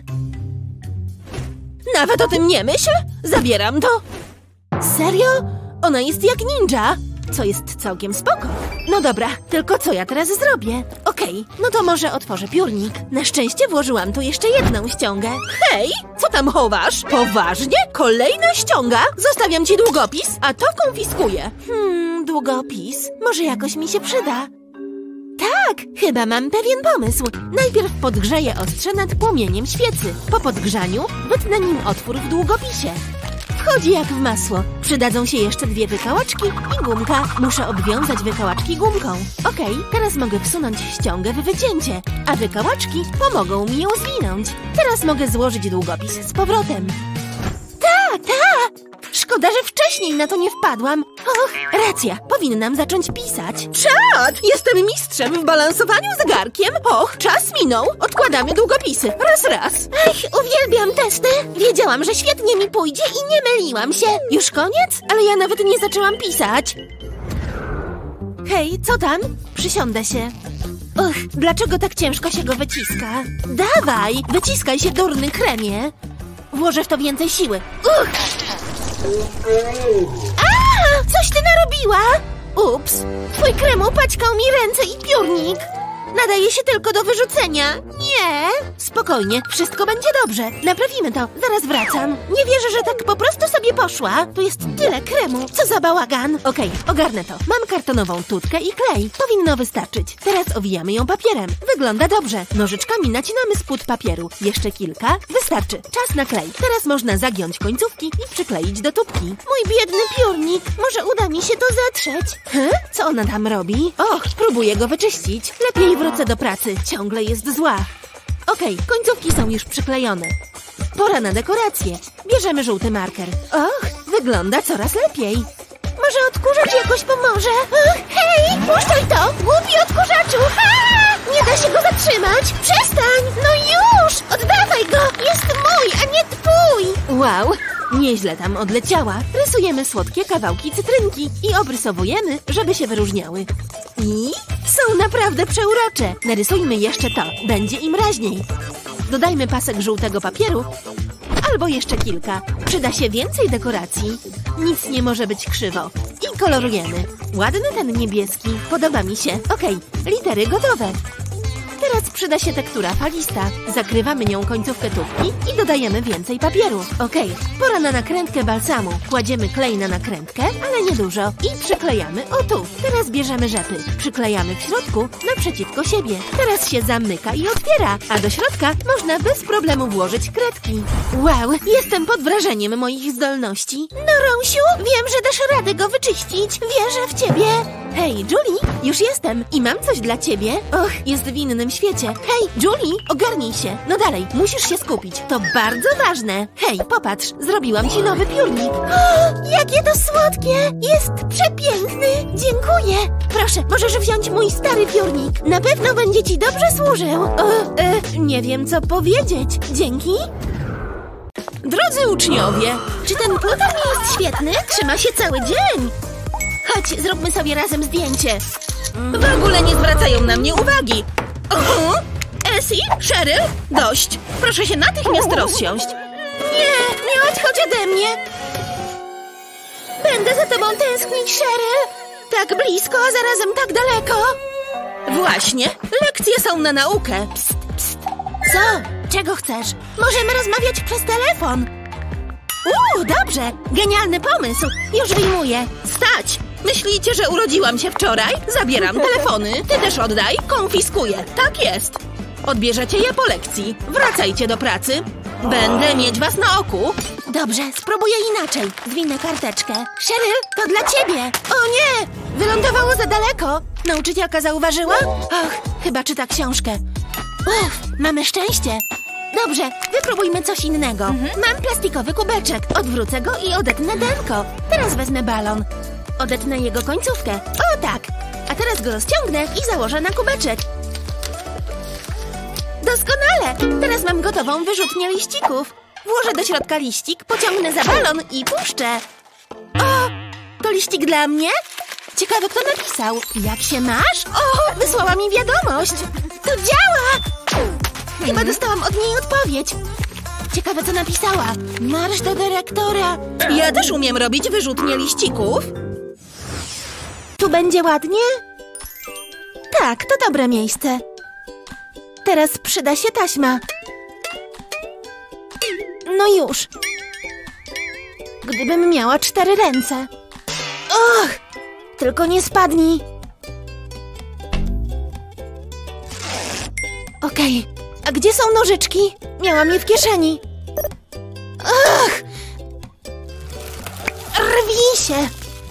Nawet o tym nie myśl. Zabieram to. Serio? Ona jest jak ninja. Co jest całkiem spoko. No dobra, tylko co ja teraz zrobię? Okej, no to może otworzę piórnik. Na szczęście włożyłam tu jeszcze jedną ściągę. Hej, co tam chowasz? Poważnie? Kolejna ściąga? Zostawiam ci długopis, a to konfiskuję. Długopis. Może jakoś mi się przyda. Tak, chyba mam pewien pomysł. Najpierw podgrzeję ostrze nad płomieniem świecy. Po podgrzaniu wytnę nim otwór w długopisie. Wchodzi jak w masło. Przydadzą się jeszcze 2 wykałaczki i gumka. Muszę obwiązać wykałaczki gumką. Okej, teraz mogę wsunąć ściągę w wycięcie, a wykałaczki pomogą mi ją zwinąć. Teraz mogę złożyć długopis z powrotem. Tak! Szkoda, że wcześniej na to nie wpadłam. Och, racja, powinnam zacząć pisać. Czad! Jestem mistrzem w balansowaniu zegarkiem. Och, czas minął. Odkładamy długopisy. Raz. Ach, uwielbiam testy. Wiedziałam, że świetnie mi pójdzie i nie myliłam się. Już koniec? Ale ja nawet nie zaczęłam pisać. Hej, co tam? Przysiądę się. Och, dlaczego tak ciężko się go wyciska? Dawaj, wyciskaj się, durny kremie. Włożę w to więcej siły. Coś ty narobiła? Ups, twój krem upaćkał mi ręce i piórnik. Nadaje się tylko do wyrzucenia. Nie. Spokojnie, wszystko będzie dobrze. Naprawimy to, zaraz wracam. Nie wierzę, że tak po prostu sobie poszła. Tu jest tyle kremu, co za bałagan. Okej, ogarnę to. Mam kartonową tutkę i klej. Powinno wystarczyć. Teraz owijamy ją papierem. Wygląda dobrze. Nożyczkami nacinamy spód papieru. Jeszcze kilka. Wystarczy. Czas na klej. Teraz można zagiąć końcówki i przykleić do tubki. Mój biedny piórnik. Może uda mi się to zetrzeć. Co ona tam robi? Och, próbuję go wyczyścić. Lepiej wrócę do pracy. Ciągle jest zła. Okej, końcówki są już przyklejone. Pora na dekorację. Bierzemy żółty marker. Och, wygląda coraz lepiej. Może odkurzacz jakoś pomoże? Hej, puszczaj to! Głupi odkurzaczu! Nie da się go zatrzymać! Przestań! No już! Oddawaj go! Jest mój, a nie twój! Wow, nieźle tam odleciała. Rysujemy słodkie kawałki cytrynki i obrysowujemy, żeby się wyróżniały. I są naprawdę przeurocze. Narysujmy jeszcze to. Będzie im raźniej. Dodajmy pasek żółtego papieru albo jeszcze kilka. Przyda się więcej dekoracji. Nic nie może być krzywo. I kolorujemy. Ładny ten niebieski. Podoba mi się. Okej, litery gotowe. Teraz przyda się tektura falista. Zakrywamy nią końcówkę tubki i dodajemy więcej papieru. Okej, pora na nakrętkę balsamu. Kładziemy klej na nakrętkę, ale nie dużo. I przyklejamy o tu. Teraz bierzemy rzepy. Przyklejamy w środku naprzeciwko siebie. Teraz się zamyka i otwiera, a do środka można bez problemu włożyć kredki. Wow, jestem pod wrażeniem moich zdolności. No, Rąsiu, wiem, że dasz radę go wyczyścić. Wierzę w ciebie. Hej, Julie, już jestem i mam coś dla ciebie. Och, jest w innym świecie. Hej, Julie, ogarnij się. No dalej, musisz się skupić. To bardzo ważne. Hej, popatrz, zrobiłam ci nowy piórnik. O, jakie to słodkie! Jest przepiękny. Dziękuję. Proszę, możesz wziąć mój stary piórnik. Na pewno będzie ci dobrze służył. Nie wiem, co powiedzieć. Dzięki. Drodzy uczniowie, czy ten pluton nie jest świetny? Trzyma się cały dzień. Chodź, zróbmy sobie razem zdjęcie. W ogóle nie zwracają na mnie uwagi. Essie, Cheryl, dość. Proszę się natychmiast rozsiąść. Nie odchodź ode mnie. Będę za tobą tęsknić, Cheryl. Tak blisko, a zarazem tak daleko. Właśnie, lekcje są na naukę. Psst, psst. Co? Czego chcesz? Możemy rozmawiać przez telefon. Dobrze. Genialny pomysł. Już wyjmuję. Stać! Myślicie, że urodziłam się wczoraj? Zabieram telefony. Ty też oddaj. Konfiskuję. Tak jest. Odbierzecie je po lekcji. Wracajcie do pracy. Będę mieć was na oku. Dobrze, spróbuję inaczej. Zwinę karteczkę. Cheryl, to dla ciebie. O nie! Wylądowało za daleko. Nauczycielka zauważyła? Och, chyba czyta książkę. Mamy szczęście. Dobrze, wypróbujmy coś innego. Mam plastikowy kubeczek. Odwrócę go i odetnę denko. Teraz wezmę balon. Odetnę jego końcówkę. O tak! A teraz go rozciągnę i założę na kubeczek. Doskonale! Teraz mam gotową wyrzutnię liścików. Włożę do środka liścik, pociągnę za balon i puszczę. O! To liścik dla mnie? Ciekawe, kto napisał. Jak się masz? O! Wysłała mi wiadomość. To działa! Chyba dostałam od niej odpowiedź. Ciekawe, co napisała. Marsz do dyrektora. Ja też umiem robić wyrzutnie liścików. Tu będzie ładnie? Tak, to dobre miejsce. Teraz przyda się taśma. No już. Gdybym miała 4 ręce. Och! Tylko nie spadnij. Okej. A gdzie są nożyczki? Miałam je w kieszeni. Ach! Rwij się!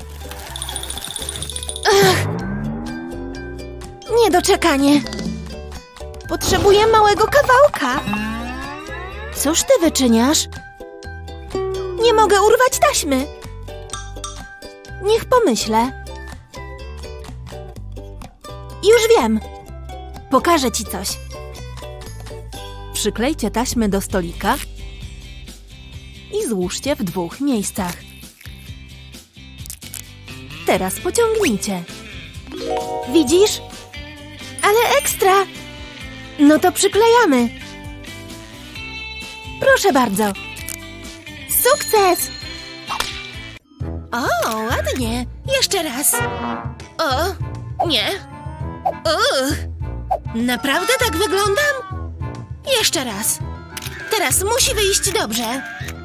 Ach! Niedoczekanie. Potrzebuję małego kawałka. Cóż ty wyczyniasz? Nie mogę urwać taśmy. Niech pomyślę. Już wiem. Pokażę ci coś. Przyklejcie taśmę do stolika i złóżcie w 2 miejscach. Teraz pociągnijcie. Widzisz? Ale ekstra! No to przyklejamy. Proszę bardzo. Sukces! O, ładnie. Jeszcze raz. O, nie. Naprawdę tak wyglądam? Jeszcze raz. Teraz musi wyjść dobrze.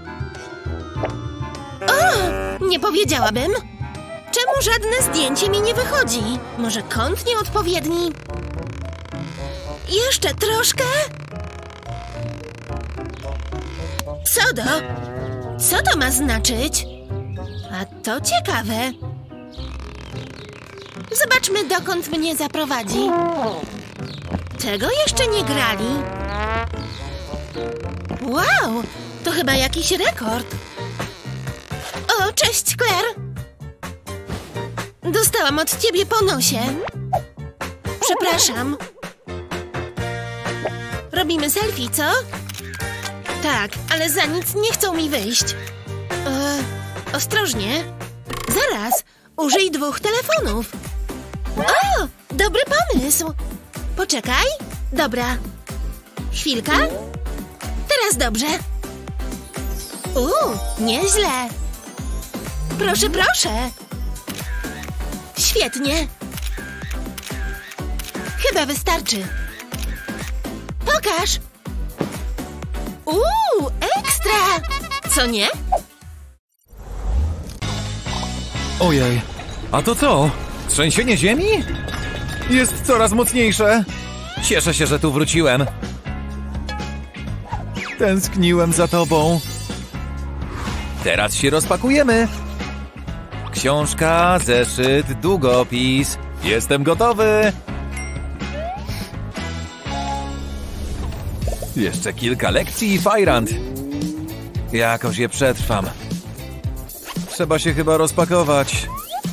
O, nie powiedziałabym. Czemu żadne zdjęcie mi nie wychodzi? Może kąt nieodpowiedni? Jeszcze troszkę? Co to ma znaczyć? A to ciekawe. Zobaczmy, dokąd mnie zaprowadzi. Tego jeszcze nie grali. Wow, to chyba jakiś rekord. O, cześć, Claire. Dostałam od ciebie po nosie. Przepraszam. Robimy selfie, co? Tak, ale za nic nie chcą mi wyjść. Ostrożnie. Zaraz, użyj 2 telefonów. O, dobry pomysł. Poczekaj. Dobra. Chwilka. Teraz dobrze. Nieźle. Proszę, proszę. Świetnie. Chyba wystarczy. Pokaż. Ekstra. Co nie? Ojej, a to co? Trzęsienie ziemi? Jest coraz mocniejsze. Cieszę się, że tu wróciłem. Tęskniłem za tobą. Teraz się rozpakujemy. Książka, zeszyt, długopis. Jestem gotowy. Jeszcze kilka lekcji i fajrant. Jakoś je przetrwam. Trzeba się chyba rozpakować.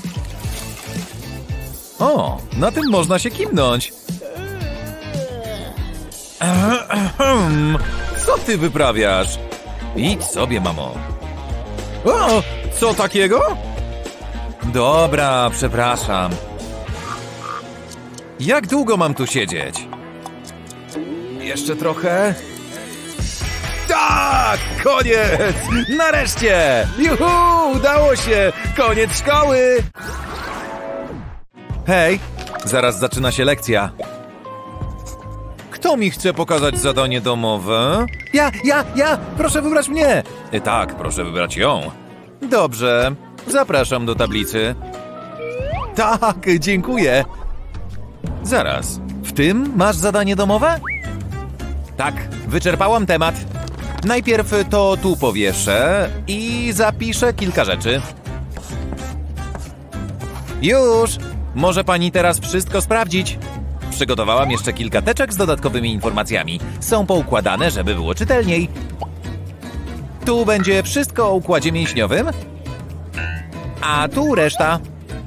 O, na tym można się kimnąć. Co ty wyprawiasz? Idź sobie, mamo. O, co takiego? Dobra, przepraszam. Jak długo mam tu siedzieć? Jeszcze trochę? Tak! Koniec! Nareszcie! Juhu! Udało się! Koniec szkoły! Hej! Zaraz zaczyna się lekcja. Kto mi chce pokazać zadanie domowe? Ja! Proszę wybrać mnie! Tak, proszę wybrać ją. Dobrze. Zapraszam do tablicy. Tak, dziękuję. Zaraz. W tym masz zadanie domowe? Tak, wyczerpałam temat. Najpierw to tu powieszę i zapiszę kilka rzeczy. Już! Może pani teraz wszystko sprawdzić. Przygotowałam jeszcze kilka teczek z dodatkowymi informacjami. Są poukładane, żeby było czytelniej. Tu będzie wszystko o układzie mięśniowym, a tu reszta.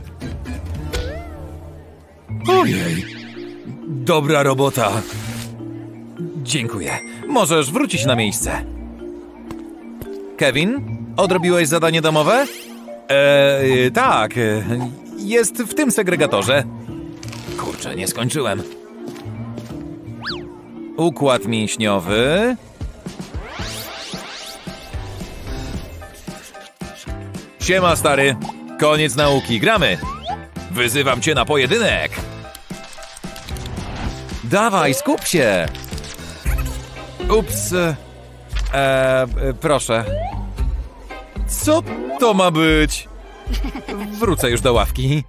Ojej! Dobra robota. Dziękuję. Możesz wrócić na miejsce. Kevin, odrobiłeś zadanie domowe? Tak. Jest w tym segregatorze. Kurczę, nie skończyłem. Układ mięśniowy. Siema, stary. Koniec nauki. Gramy. Wyzywam cię na pojedynek. Dawaj, skup się. Ups. Proszę. Co to ma być? Wrócę już do ławki.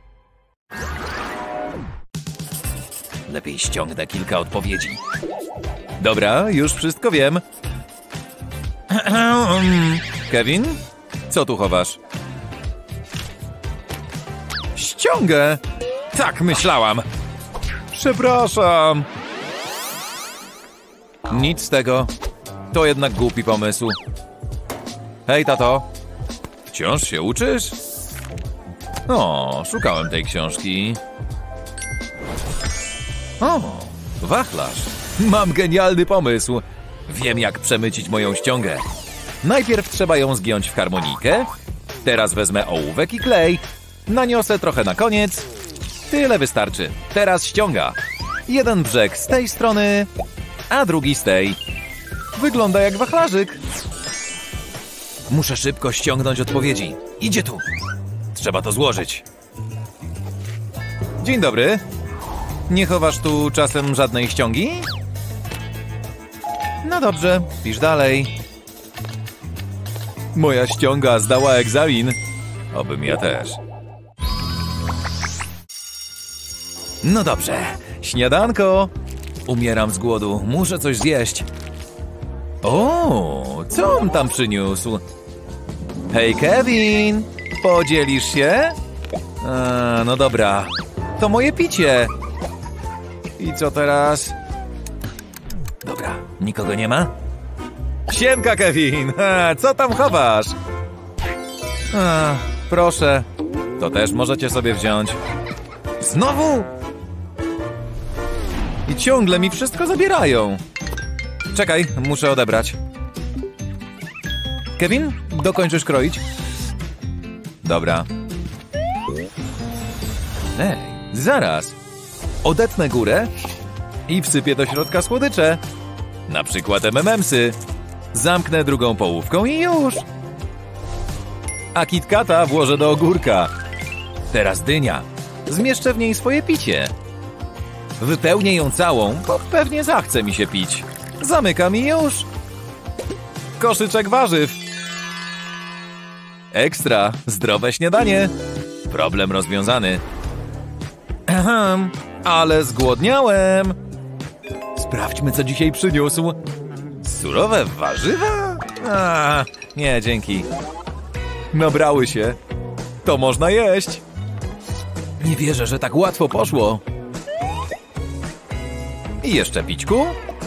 Lepiej ściągnę kilka odpowiedzi. Dobra, już wszystko wiem. Kevin? Co tu chowasz? Ściągę! Tak myślałam. Przepraszam. Nic z tego. To jednak głupi pomysł. Hej, tato. Wciąż się uczysz? O, szukałem tej książki. O, wachlarz. Mam genialny pomysł. Wiem, jak przemycić moją ściągę. Najpierw trzeba ją zgiąć w harmonijkę. Teraz wezmę ołówek i klej. Naniosę trochę na koniec. Tyle wystarczy. Teraz ściąga. Jeden brzeg z tej strony, a drugi z tej. Wygląda jak wachlarzyk. Muszę szybko ściągnąć odpowiedzi. Idzie tu. Trzeba to złożyć. Dzień dobry. Nie chowasz tu czasem żadnej ściągi? No dobrze, pisz dalej. Moja ściąga zdała egzamin. Obym ja też. No dobrze, śniadanko. Umieram z głodu, muszę coś zjeść. O, co on tam przyniósł? Hej, Kevin, podzielisz się? No dobra, to moje picie. I co teraz? Dobra, nikogo nie ma? Siemka, Kevin, co tam chowasz? Proszę, to też możecie sobie wziąć. Znowu? I ciągle mi wszystko zabierają. Czekaj, muszę odebrać. Kevin, dokończysz kroić? Dobra. Ej, zaraz. Odetnę górę i wsypię do środka słodycze. Na przykład M&M'sy. Zamknę drugą połówką i już. A KitKata włożę do ogórka. Teraz dynia. Zmieszczę w niej swoje picie. Wypełnię ją całą, bo pewnie zachce mi się pić. Zamykam i już. Koszyczek warzyw. Ekstra, zdrowe śniadanie. Problem rozwiązany. Ahem, ale zgłodniałem. Sprawdźmy, co dzisiaj przyniósł. Surowe warzywa? Nie, dzięki. Nabrały się. To można jeść. Nie wierzę, że tak łatwo poszło. I jeszcze pićku?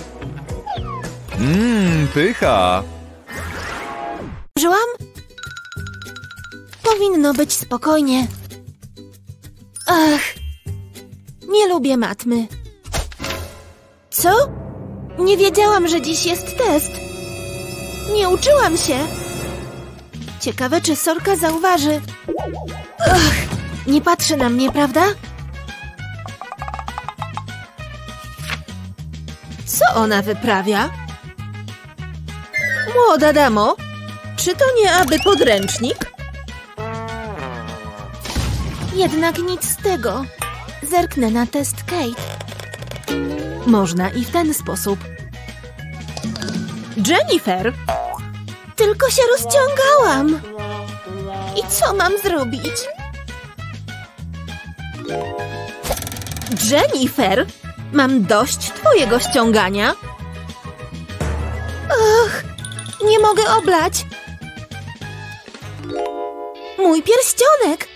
Pycha. Żyłam? Powinno być spokojnie. Ach, nie lubię matmy. Co? Nie wiedziałam, że dziś jest test. Nie uczyłam się. Ciekawe, czy Sorka zauważy. Ach, nie patrzy na mnie, prawda? Co ona wyprawia? Młoda damo, czy to nie aby podręcznik? Jednak nic z tego. Zerknę na test Kate. Można i w ten sposób. Jennifer! Tylko się rozciągałam. I co mam zrobić? Jennifer! Mam dość twojego ściągania. Ach, nie mogę oblać. Mój pierścionek!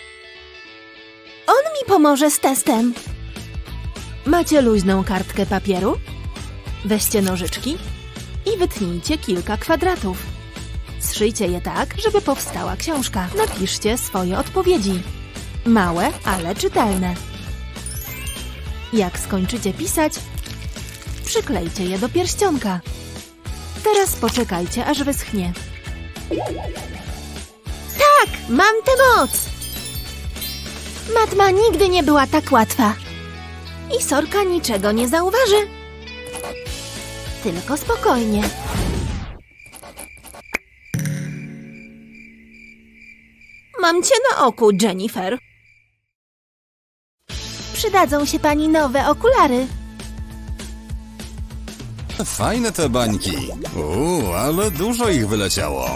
On mi pomoże z testem. Macie luźną kartkę papieru? Weźcie nożyczki i wytnijcie kilka kwadratów. Zszyjcie je tak, żeby powstała książka. Napiszcie swoje odpowiedzi. Małe, ale czytelne. Jak skończycie pisać, przyklejcie je do pierścionka. Teraz poczekajcie, aż wyschnie. Tak, mam tę moc! Matma nigdy nie była tak łatwa. I Sorka niczego nie zauważy. Tylko spokojnie. Mam cię na oku, Jennifer. Przydadzą się pani nowe okulary. Fajne te bańki. Ale dużo ich wyleciało.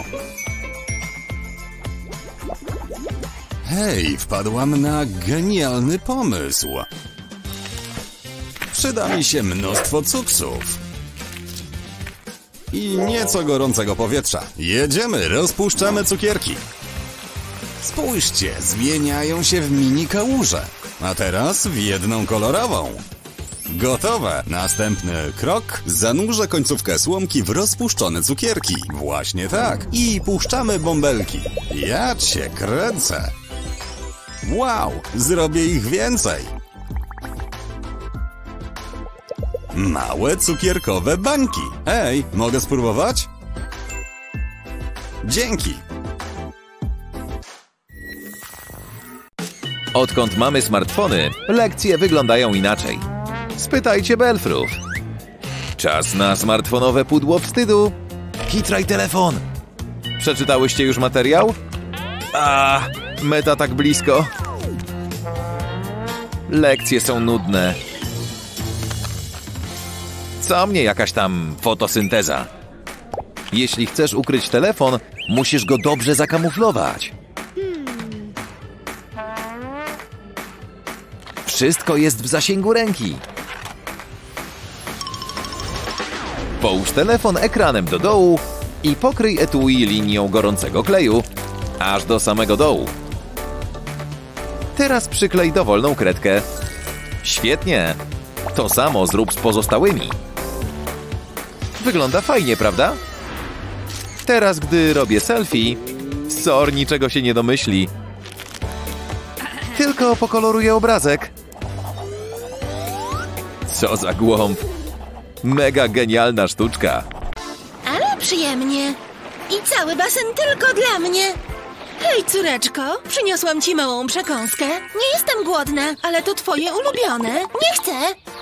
Hej, wpadłam na genialny pomysł. Przyda mi się mnóstwo cuksów. I nieco gorącego powietrza. Jedziemy, rozpuszczamy cukierki. Spójrzcie, zmieniają się w mini kałuże. A teraz w jedną kolorową. Gotowe! Następny krok. Zanurzę końcówkę słomki w rozpuszczone cukierki. Właśnie tak. I puszczamy bąbelki. Ja cię kręcę. Wow! Zrobię ich więcej. Małe cukierkowe bańki. Ej, mogę spróbować? Dzięki. Odkąd mamy smartfony, lekcje wyglądają inaczej. Spytajcie Belfrów. Czas na smartfonowe pudło wstydu. Kitraj telefon. Przeczytałyście już materiał? A, meta tak blisko. Lekcje są nudne. Co mnie jakaś tam fotosynteza? Jeśli chcesz ukryć telefon, musisz go dobrze zakamuflować. Wszystko jest w zasięgu ręki. Połóż telefon ekranem do dołu i pokryj etui linią gorącego kleju, aż do samego dołu. Teraz przyklej dowolną kredkę. Świetnie! To samo zrób z pozostałymi. Wygląda fajnie, prawda? Teraz, gdy robię selfie, Sor niczego się nie domyśli. Tylko pokoloruję obrazek. Co za głąb. Mega genialna sztuczka. Ale przyjemnie. I cały basen tylko dla mnie. Hej, córeczko, przyniosłam ci małą przekąskę. Nie jestem głodna, ale to twoje ulubione. Nie chcę.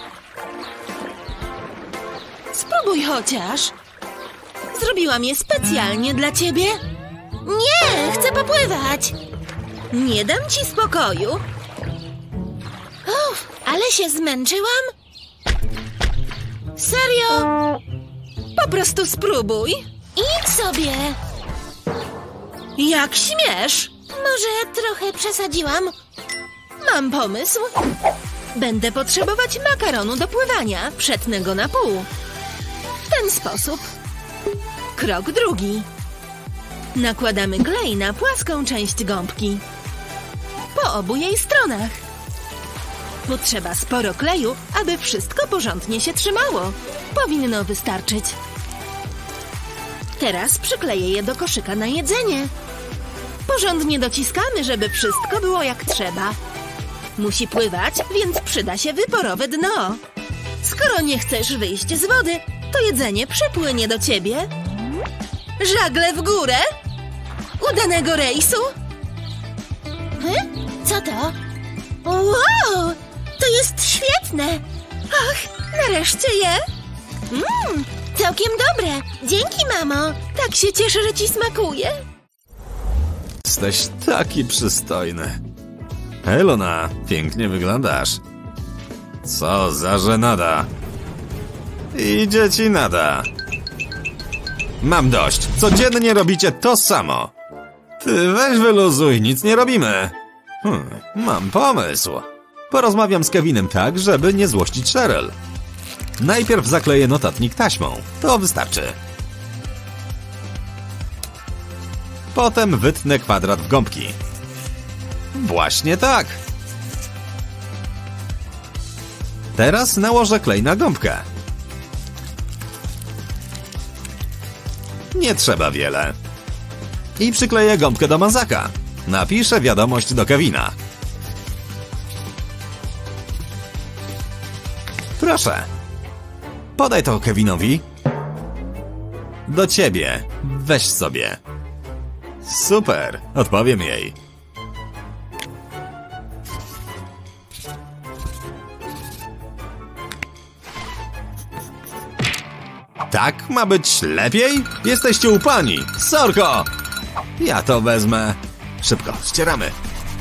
Spróbuj chociaż. Zrobiłam je specjalnie dla ciebie. Nie, chcę popływać. Nie dam ci spokoju. Uff, ale się zmęczyłam. Serio? Po prostu spróbuj. Idź sobie. Jak śmiesz? Może trochę przesadziłam? Mam pomysł. Będę potrzebować makaronu do pływania. Przetnę go na pół. W ten sposób. Krok drugi. Nakładamy klej na płaską część gąbki. Po obu jej stronach. Potrzeba sporo kleju, aby wszystko porządnie się trzymało. Powinno wystarczyć. Teraz przykleję je do koszyka na jedzenie. Porządnie dociskamy, żeby wszystko było jak trzeba. Musi pływać, więc przyda się wyporowe dno. Skoro nie chcesz wyjść z wody, to jedzenie przypłynie do ciebie. Żagle w górę. Udanego rejsu. Co to? Wow! To jest świetne! Ach, nareszcie je. Całkiem dobre. Dzięki, mamo. Tak się cieszę, że ci smakuje. Jesteś taki przystojny. Hej, Luna, pięknie wyglądasz. Co za żenada. Idzie ci nada. Mam dość. Codziennie robicie to samo. Ty weź wyluzuj, nic nie robimy. Mam pomysł. Porozmawiam z Kevinem tak, żeby nie złościć Cheryl. Najpierw zakleję notatnik taśmą. To wystarczy. Potem wytnę kwadrat w gąbki. Właśnie tak. Teraz nałożę klej na gąbkę. Nie trzeba wiele. I przykleję gąbkę do mazaka. Napiszę wiadomość do Kevina. Proszę. Podaj to Kevinowi. Do ciebie. Weź sobie. Super. Odpowiem jej. Tak ma być lepiej? Jesteście upani. Sorko! Ja to wezmę. Szybko, ścieramy.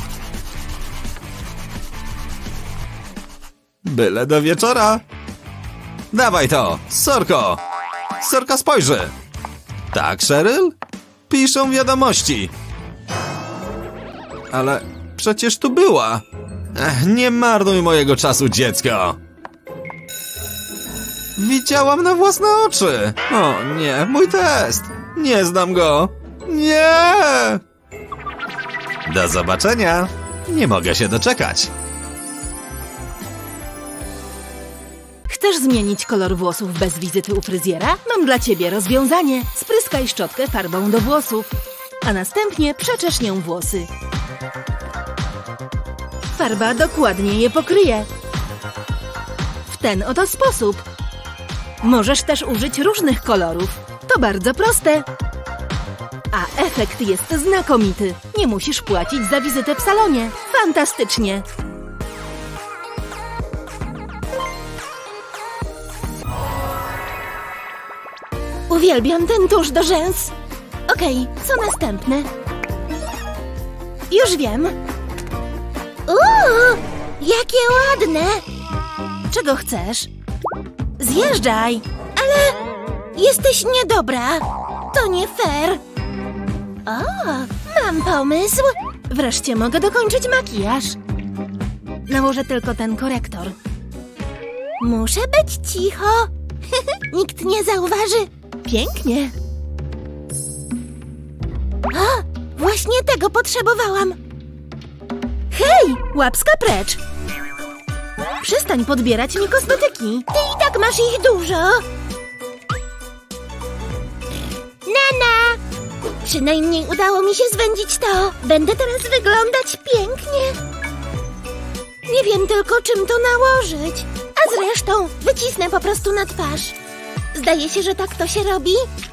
Byle do wieczora. Dawaj to, Sorko! Sorka spojrzy. Tak, Cheryl? Piszą wiadomości. Ale przecież tu była. Nie marnuj mojego czasu, dziecko. Widziałam na własne oczy. O nie, mój test. Nie znam go. Nie! Do zobaczenia. Nie mogę się doczekać. Chcesz zmienić kolor włosów bez wizyty u fryzjera? Mam dla ciebie rozwiązanie. Spryskaj szczotkę farbą do włosów, a następnie przeczesz nią włosy. Farba dokładnie je pokryje. W ten oto sposób. Możesz też użyć różnych kolorów. To bardzo proste. A efekt jest znakomity. Nie musisz płacić za wizytę w salonie. Fantastycznie. Uwielbiam ten tusz do rzęs. Okej, co następne? Już wiem. Jakie ładne! Czego chcesz? Zjeżdżaj! Ale jesteś niedobra. To nie fair. O, mam pomysł. Wreszcie mogę dokończyć makijaż. Nałożę tylko ten korektor. Muszę być cicho. Nikt nie zauważy. Pięknie. O, właśnie tego potrzebowałam. Hej, łapska precz! Przestań podbierać mi kosmetyki. Ty i tak masz ich dużo. Nana! Przynajmniej udało mi się zwędzić to. Będę teraz wyglądać pięknie. Nie wiem tylko, czym to nałożyć. A zresztą wycisnę po prostu na twarz. Zdaje się, że tak to się robi.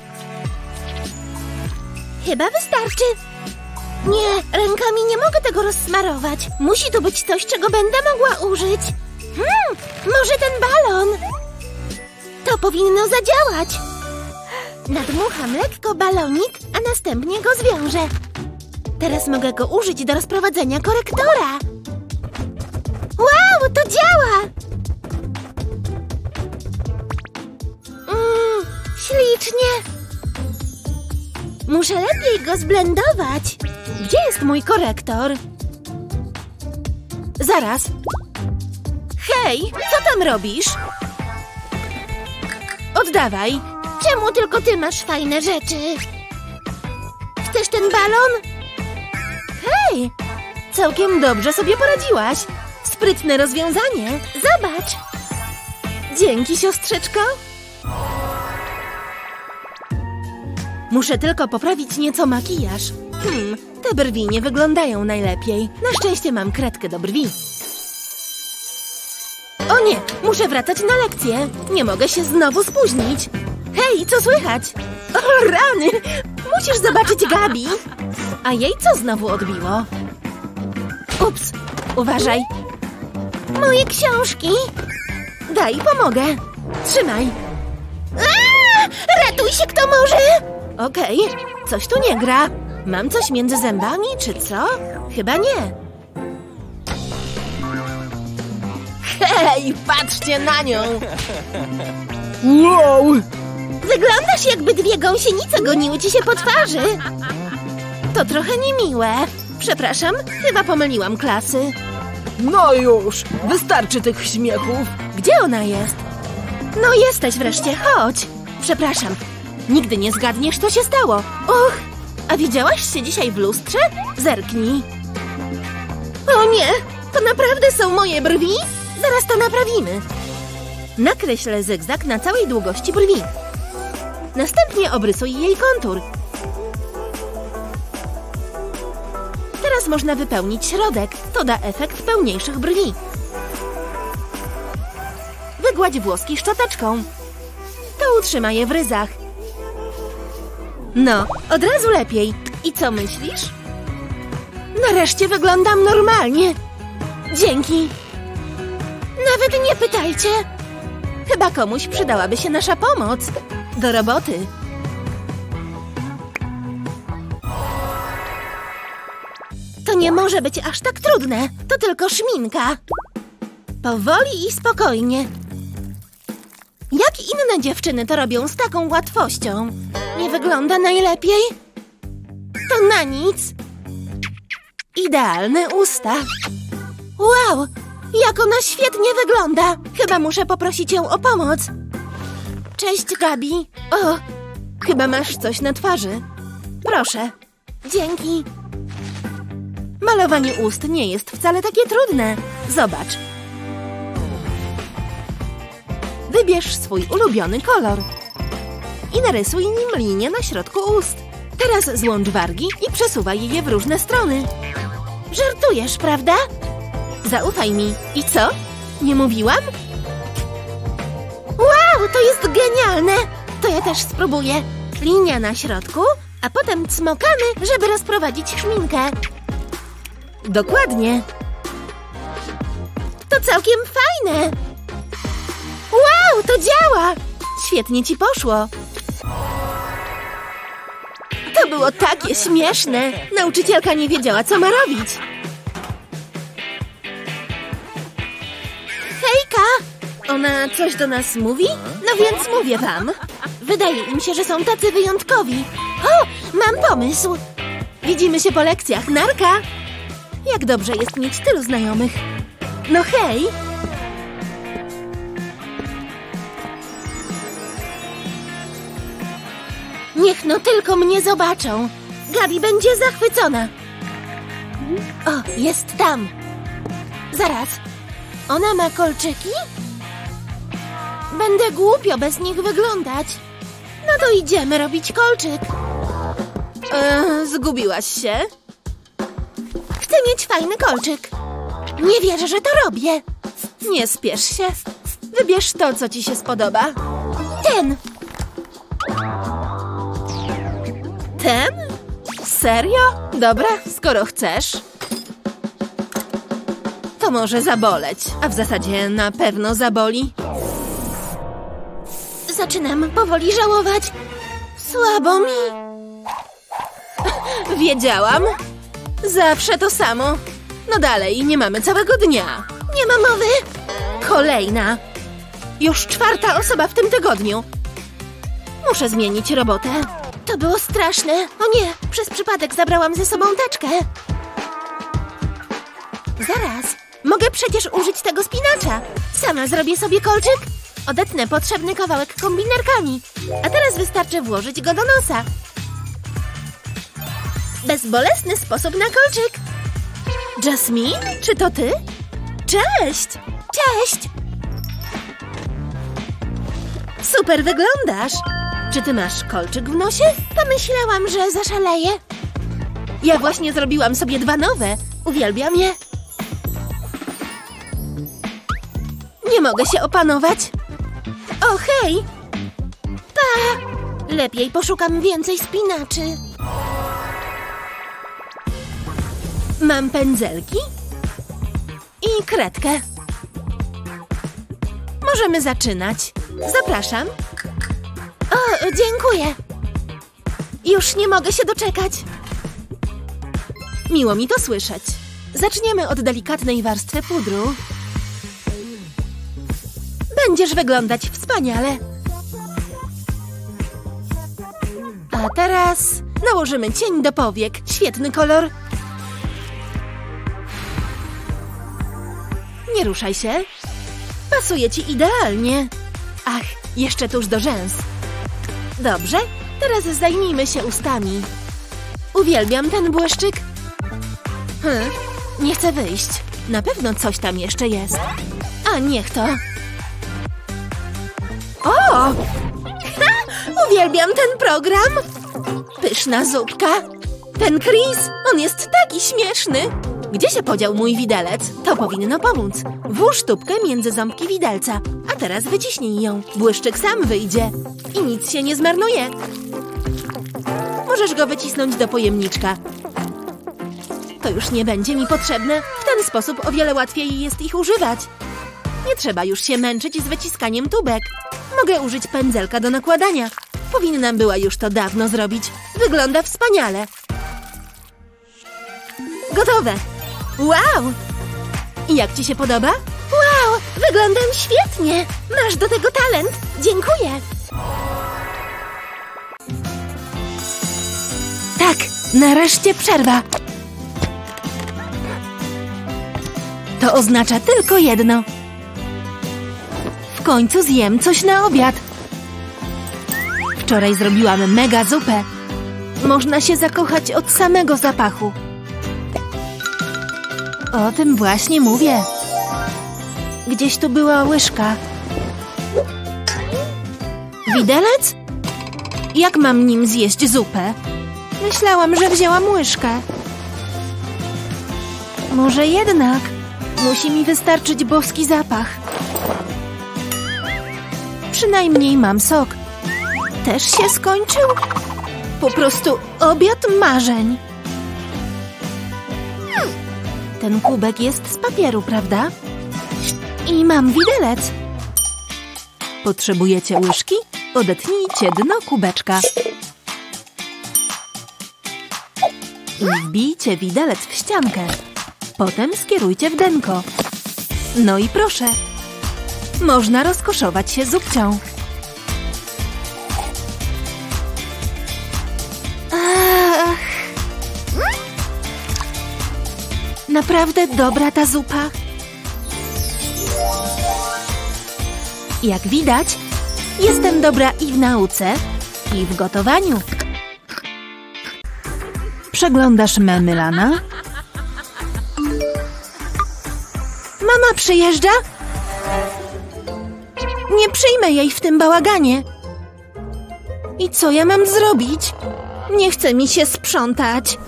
Chyba wystarczy. Nie, rękami nie mogę tego rozsmarować. Musi tu być coś, czego będę mogła użyć. Może ten balon? To powinno zadziałać. Nadmucham lekko balonik, a następnie go zwiążę. Teraz mogę go użyć do rozprowadzenia korektora. Wow, to działa! Ślicznie. Muszę lepiej go zblendować. Gdzie jest mój korektor? Zaraz. Hej, co tam robisz? Oddawaj. Czemu tylko ty masz fajne rzeczy? Chcesz ten balon? Hej, całkiem dobrze sobie poradziłaś. Sprytne rozwiązanie. Zobacz. Dzięki, siostrzyczko. Muszę tylko poprawić nieco makijaż. Te brwi nie wyglądają najlepiej. Na szczęście mam kredkę do brwi. O nie, muszę wracać na lekcję. Nie mogę się znowu spóźnić. Hej, co słychać? O rany, musisz zobaczyć Gabi. A jej co znowu odbiło? Ups, uważaj. Moje książki. Daj, pomogę. Trzymaj. Ratuj się, kto może! Okej, coś tu nie gra. Mam coś między zębami, czy co? Chyba nie. Hej, patrzcie na nią! Wow! Wyglądasz, jakby dwie gąsienice goniły ci się po twarzy. To trochę niemiłe. Przepraszam, chyba pomyliłam klasy. No już, wystarczy tych śmiechów. Gdzie ona jest? No jesteś wreszcie, chodź. Przepraszam, nigdy nie zgadniesz, co się stało. Och, a widziałaś się dzisiaj w lustrze? Zerknij. O nie, to naprawdę są moje brwi? Zaraz to naprawimy. Nakreślę zygzak na całej długości brwi. Następnie obrysuj jej kontur. Teraz można wypełnić środek. To da efekt pełniejszych brwi. Wygładź włoski szczoteczką. To utrzyma je w ryzach. No, od razu lepiej. I co myślisz? Nareszcie wyglądam normalnie. Dzięki. Nawet nie pytajcie. Chyba komuś przydałaby się nasza pomoc. Do roboty. To nie może być aż tak trudne. To tylko szminka. Powoli i spokojnie. Jak inne dziewczyny to robią z taką łatwością? Nie wygląda najlepiej? To na nic. Idealne usta. Wow, jak ona świetnie wygląda. Chyba muszę poprosić ją o pomoc. Cześć, Gabi. O, chyba masz coś na twarzy. Proszę. Dzięki. Malowanie ust nie jest wcale takie trudne. Zobacz. Wybierz swój ulubiony kolor i narysuj nim linię na środku ust. Teraz złącz wargi i przesuwaj je w różne strony. Żartujesz, prawda? Zaufaj mi. I co? Nie mówiłam? Wow, to jest genialne! To ja też spróbuję. Linia na środku, a potem cmokamy, żeby rozprowadzić szminkę. Dokładnie. To całkiem fajne. Wow, to działa! Świetnie ci poszło. To To było takie śmieszne. Nauczycielka nie wiedziała, co ma robić. Hejka! Ona coś do nas mówi? No więc mówię wam. Wydaje im się, że są tacy wyjątkowi. O, mam pomysł. Widzimy się po lekcjach. Narka! Jak dobrze jest mieć tylu znajomych. No hej! Niech no tylko mnie zobaczą. Gabi będzie zachwycona. O, jest tam. Zaraz. Ona ma kolczyki? Będę głupio bez nich wyglądać. No to idziemy robić kolczyk. Zgubiłaś się? Chcę mieć fajny kolczyk. Nie wierzę, że to robię. Nie spiesz się. Wybierz to, co ci się spodoba. Ten. Ten? Serio? Dobra, skoro chcesz. To może zaboleć, a w zasadzie na pewno zaboli. Zaczynam powoli żałować. Słabo mi. Wiedziałam. Zawsze to samo. No dalej, nie mamy całego dnia. Nie ma mowy. Kolejna. Już 4. osoba w tym tygodniu. Muszę zmienić robotę. To było straszne. O nie, przez przypadek zabrałam ze sobą teczkę. Zaraz. Mogę przecież użyć tego spinacza. Sama zrobię sobie kolczyk. Odetnę potrzebny kawałek kombinerkami. A teraz wystarczy włożyć go do nosa. Bezbolesny sposób na kolczyk. Jasmine, czy to ty? Cześć! Cześć! Super wyglądasz. Czy ty masz kolczyk w nosie? Pomyślałam, że zaszaleję. Ja właśnie zrobiłam sobie 2 nowe. Uwielbiam je. Nie mogę się opanować. O, hej! Pa! Lepiej poszukam więcej spinaczy. Mam pędzelki i kredkę. Możemy zaczynać. Zapraszam. O, dziękuję. Już nie mogę się doczekać. Miło mi to słyszeć. Zaczniemy od delikatnej warstwy pudru. Będziesz wyglądać wspaniale. A teraz nałożymy cień do powiek. Świetny kolor. Nie ruszaj się. Pasuje ci idealnie. Ach, jeszcze tuż do rzęs. Dobrze, teraz zajmijmy się ustami. Uwielbiam ten błyszczyk. Nie chcę wyjść. Na pewno coś tam jeszcze jest. A niech to. O! Ha! Uwielbiam ten program. Pyszna zupka. Ten Chris, on jest taki śmieszny. Gdzie się podział mój widelec? To powinno pomóc. Włóż tubkę między ząbki widelca. A teraz wyciśnij ją. Błyszczyk sam wyjdzie. I nic się nie zmarnuje. Możesz go wycisnąć do pojemniczka. To już nie będzie mi potrzebne. W ten sposób o wiele łatwiej jest ich używać. Nie trzeba już się męczyć z wyciskaniem tubek. Mogę użyć pędzelka do nakładania. Powinnam była już to dawno zrobić. Wygląda wspaniale. Gotowe. Wow! I jak ci się podoba? Wow! Wyglądam świetnie! Masz do tego talent. Dziękuję. Tak, nareszcie przerwa. To oznacza tylko jedno. W końcu zjem coś na obiad. Wczoraj zrobiłam mega zupę. Można się zakochać od samego zapachu. O tym właśnie mówię. Gdzieś tu była łyżka. Widelec? Jak mam nim zjeść zupę? Myślałam, że wzięłam łyżkę. Może jednak musi mi wystarczyć boski zapach. Przynajmniej mam sok. Też się skończył? Po prostu obiad marzeń. Ten kubek jest z papieru, prawda? I mam widelec. Potrzebujecie łyżki? Odetnijcie dno kubeczka. i wbijcie widelec w ściankę. Potem skierujcie w denko. No i proszę. Można rozkoszować się zupcią. Ach. Naprawdę dobra ta zupa. Jak widać, jestem dobra i w nauce, i w gotowaniu. Przeglądasz memy, Lana? Mama przyjeżdża? Nie przyjmę jej w tym bałaganie. I co ja mam zrobić? Nie chce mi się sprzątać.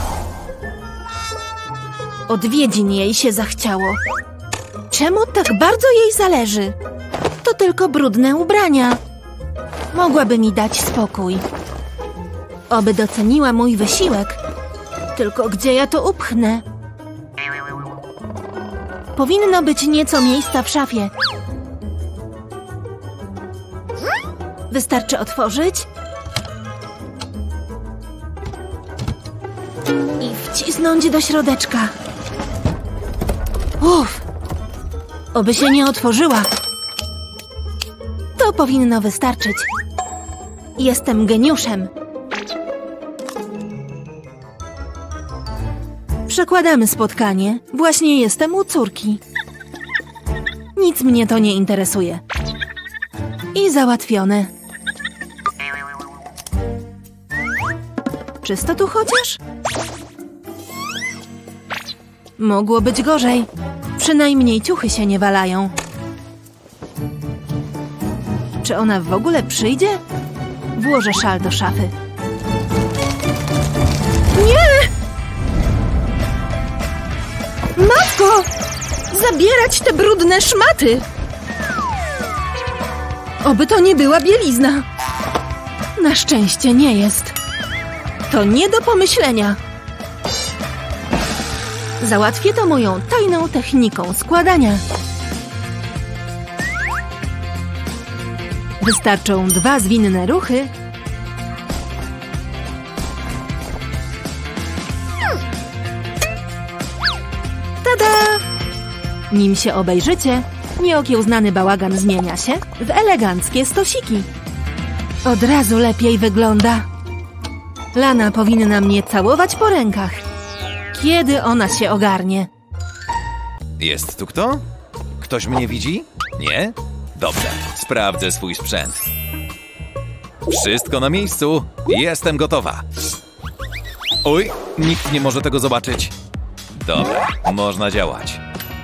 Odwiedzin jej się zachciało. Czemu tak bardzo jej zależy? To tylko brudne ubrania. Mogłaby mi dać spokój. Oby doceniła mój wysiłek. Tylko gdzie ja to upchnę? Powinno być nieco miejsca w szafie. Wystarczy otworzyć i wcisnąć do środeczka. Uff! Oby się nie otworzyła. To powinno wystarczyć. Jestem geniuszem. Przekładamy spotkanie. Właśnie jestem u córki. Nic mnie to nie interesuje. I załatwione. Czysto tu chociaż? Mogło być gorzej. Przynajmniej ciuchy się nie walają. Czy ona w ogóle przyjdzie? Włożę szal do szafy. Nie! Matko! Zabierać te brudne szmaty! Oby to nie była bielizna. Na szczęście nie jest. To nie do pomyślenia. Załatwię to moją tajną techniką składania. Wystarczą 2 zwinne ruchy. Tada! Nim się obejrzycie, nieokiełznany bałagan zmienia się w eleganckie stosiki. Od razu lepiej wygląda. Lana powinna mnie całować po rękach. Kiedy ona się ogarnie? Jest tu kto? Ktoś mnie widzi? Nie? Dobrze, sprawdzę swój sprzęt. Wszystko na miejscu. Jestem gotowa. Oj, nikt nie może tego zobaczyć. Dobra, można działać.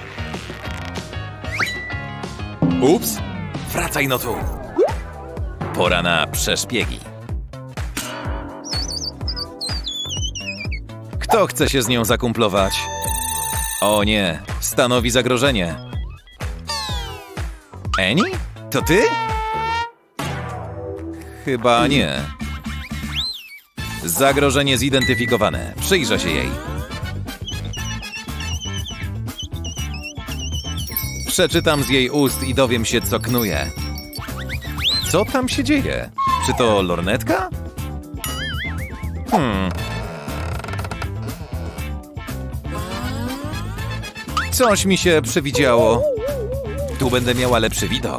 Ups, wracaj no tu. Pora na przeszpiegi. Kto chce się z nią zakumplować? O nie, stanowi zagrożenie. Annie? To ty? Chyba nie. Zagrożenie zidentyfikowane. Przyjrzę się jej. Przeczytam z jej ust i dowiem się, co knuje. Co tam się dzieje? Czy to lornetka? Coś mi się przewidziało. Tu będę miała lepszy widok.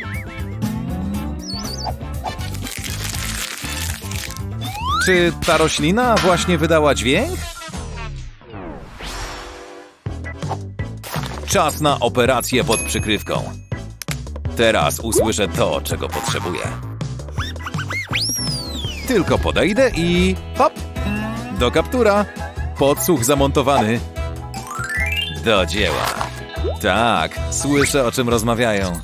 Czy ta roślina właśnie wydała dźwięk? Czas na operację pod przykrywką. Teraz usłyszę to, czego potrzebuję. Tylko podejdę i... hop! Do kaptura. Podsłuch zamontowany. Do dzieła. Tak, słyszę, o czym rozmawiają.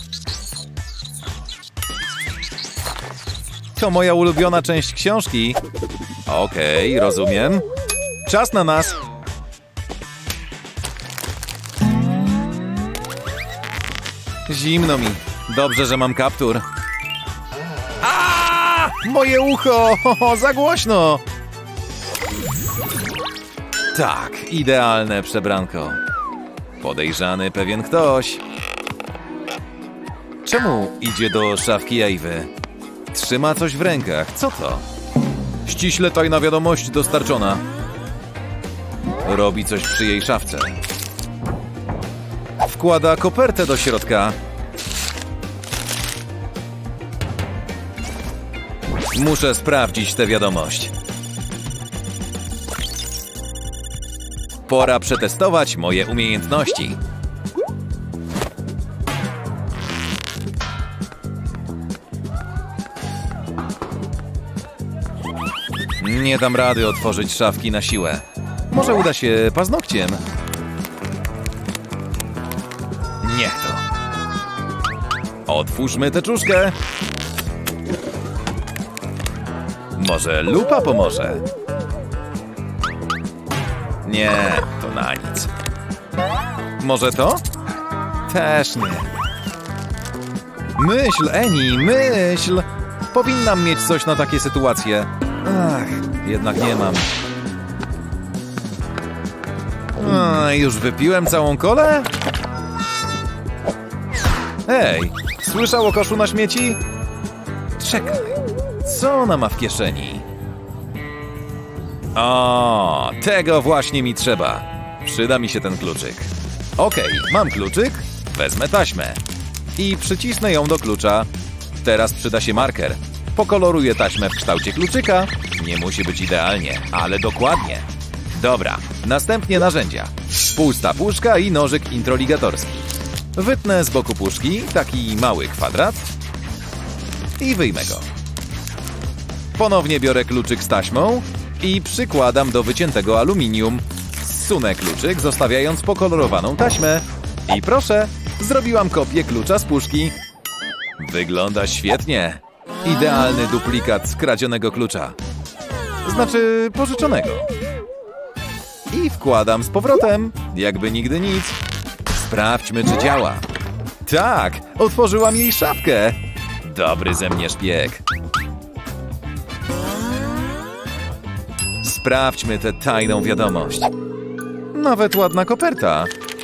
To moja ulubiona część książki. Okej, rozumiem. Czas na nas. Zimno mi. Dobrze, że mam kaptur. A! Moje ucho! Za głośno! Tak, idealne przebranko. Podejrzany pewien ktoś. Czemu idzie do szafki Ewy? Trzyma coś w rękach. Co to? Ściśle tajna wiadomość dostarczona. Robi coś przy jej szafce. Wkłada kopertę do środka. Muszę sprawdzić tę wiadomość. Pora przetestować moje umiejętności. Nie dam rady otworzyć szafki na siłę. Może uda się paznokciem. Niech to. Otwórzmy teczuszkę. Może lupa pomoże? Nie, to na nic. Może to? Też nie. Myśl, Eni, myśl! Powinnam mieć coś na takie sytuacje. Ach, jednak nie mam. Już wypiłem całą kolę? Hej, słyszał o koszu na śmieci? Czekaj, co ona ma w kieszeni? O, tego właśnie mi trzeba. Przyda mi się ten kluczyk. Okej, mam kluczyk, wezmę taśmę i przycisnę ją do klucza. Teraz przyda się marker. Pokoloruję taśmę w kształcie kluczyka. Nie musi być idealnie, ale dokładnie. Dobra, następnie narzędzia. Pusta puszka i nożyk introligatorski. Wytnę z boku puszki taki mały kwadrat i wyjmę go. Ponownie biorę kluczyk z taśmą i przykładam do wyciętego aluminium. Zsunę kluczyk, zostawiając pokolorowaną taśmę. I proszę, zrobiłam kopię klucza z puszki. Wygląda świetnie. Idealny duplikat skradzionego klucza. Znaczy pożyczonego. I wkładam z powrotem, jakby nigdy nic. Sprawdźmy, czy działa. Tak, otworzyłam jej szafkę. Dobry ze mnie szpieg. Sprawdźmy tę tajną wiadomość. Nawet ładna koperta.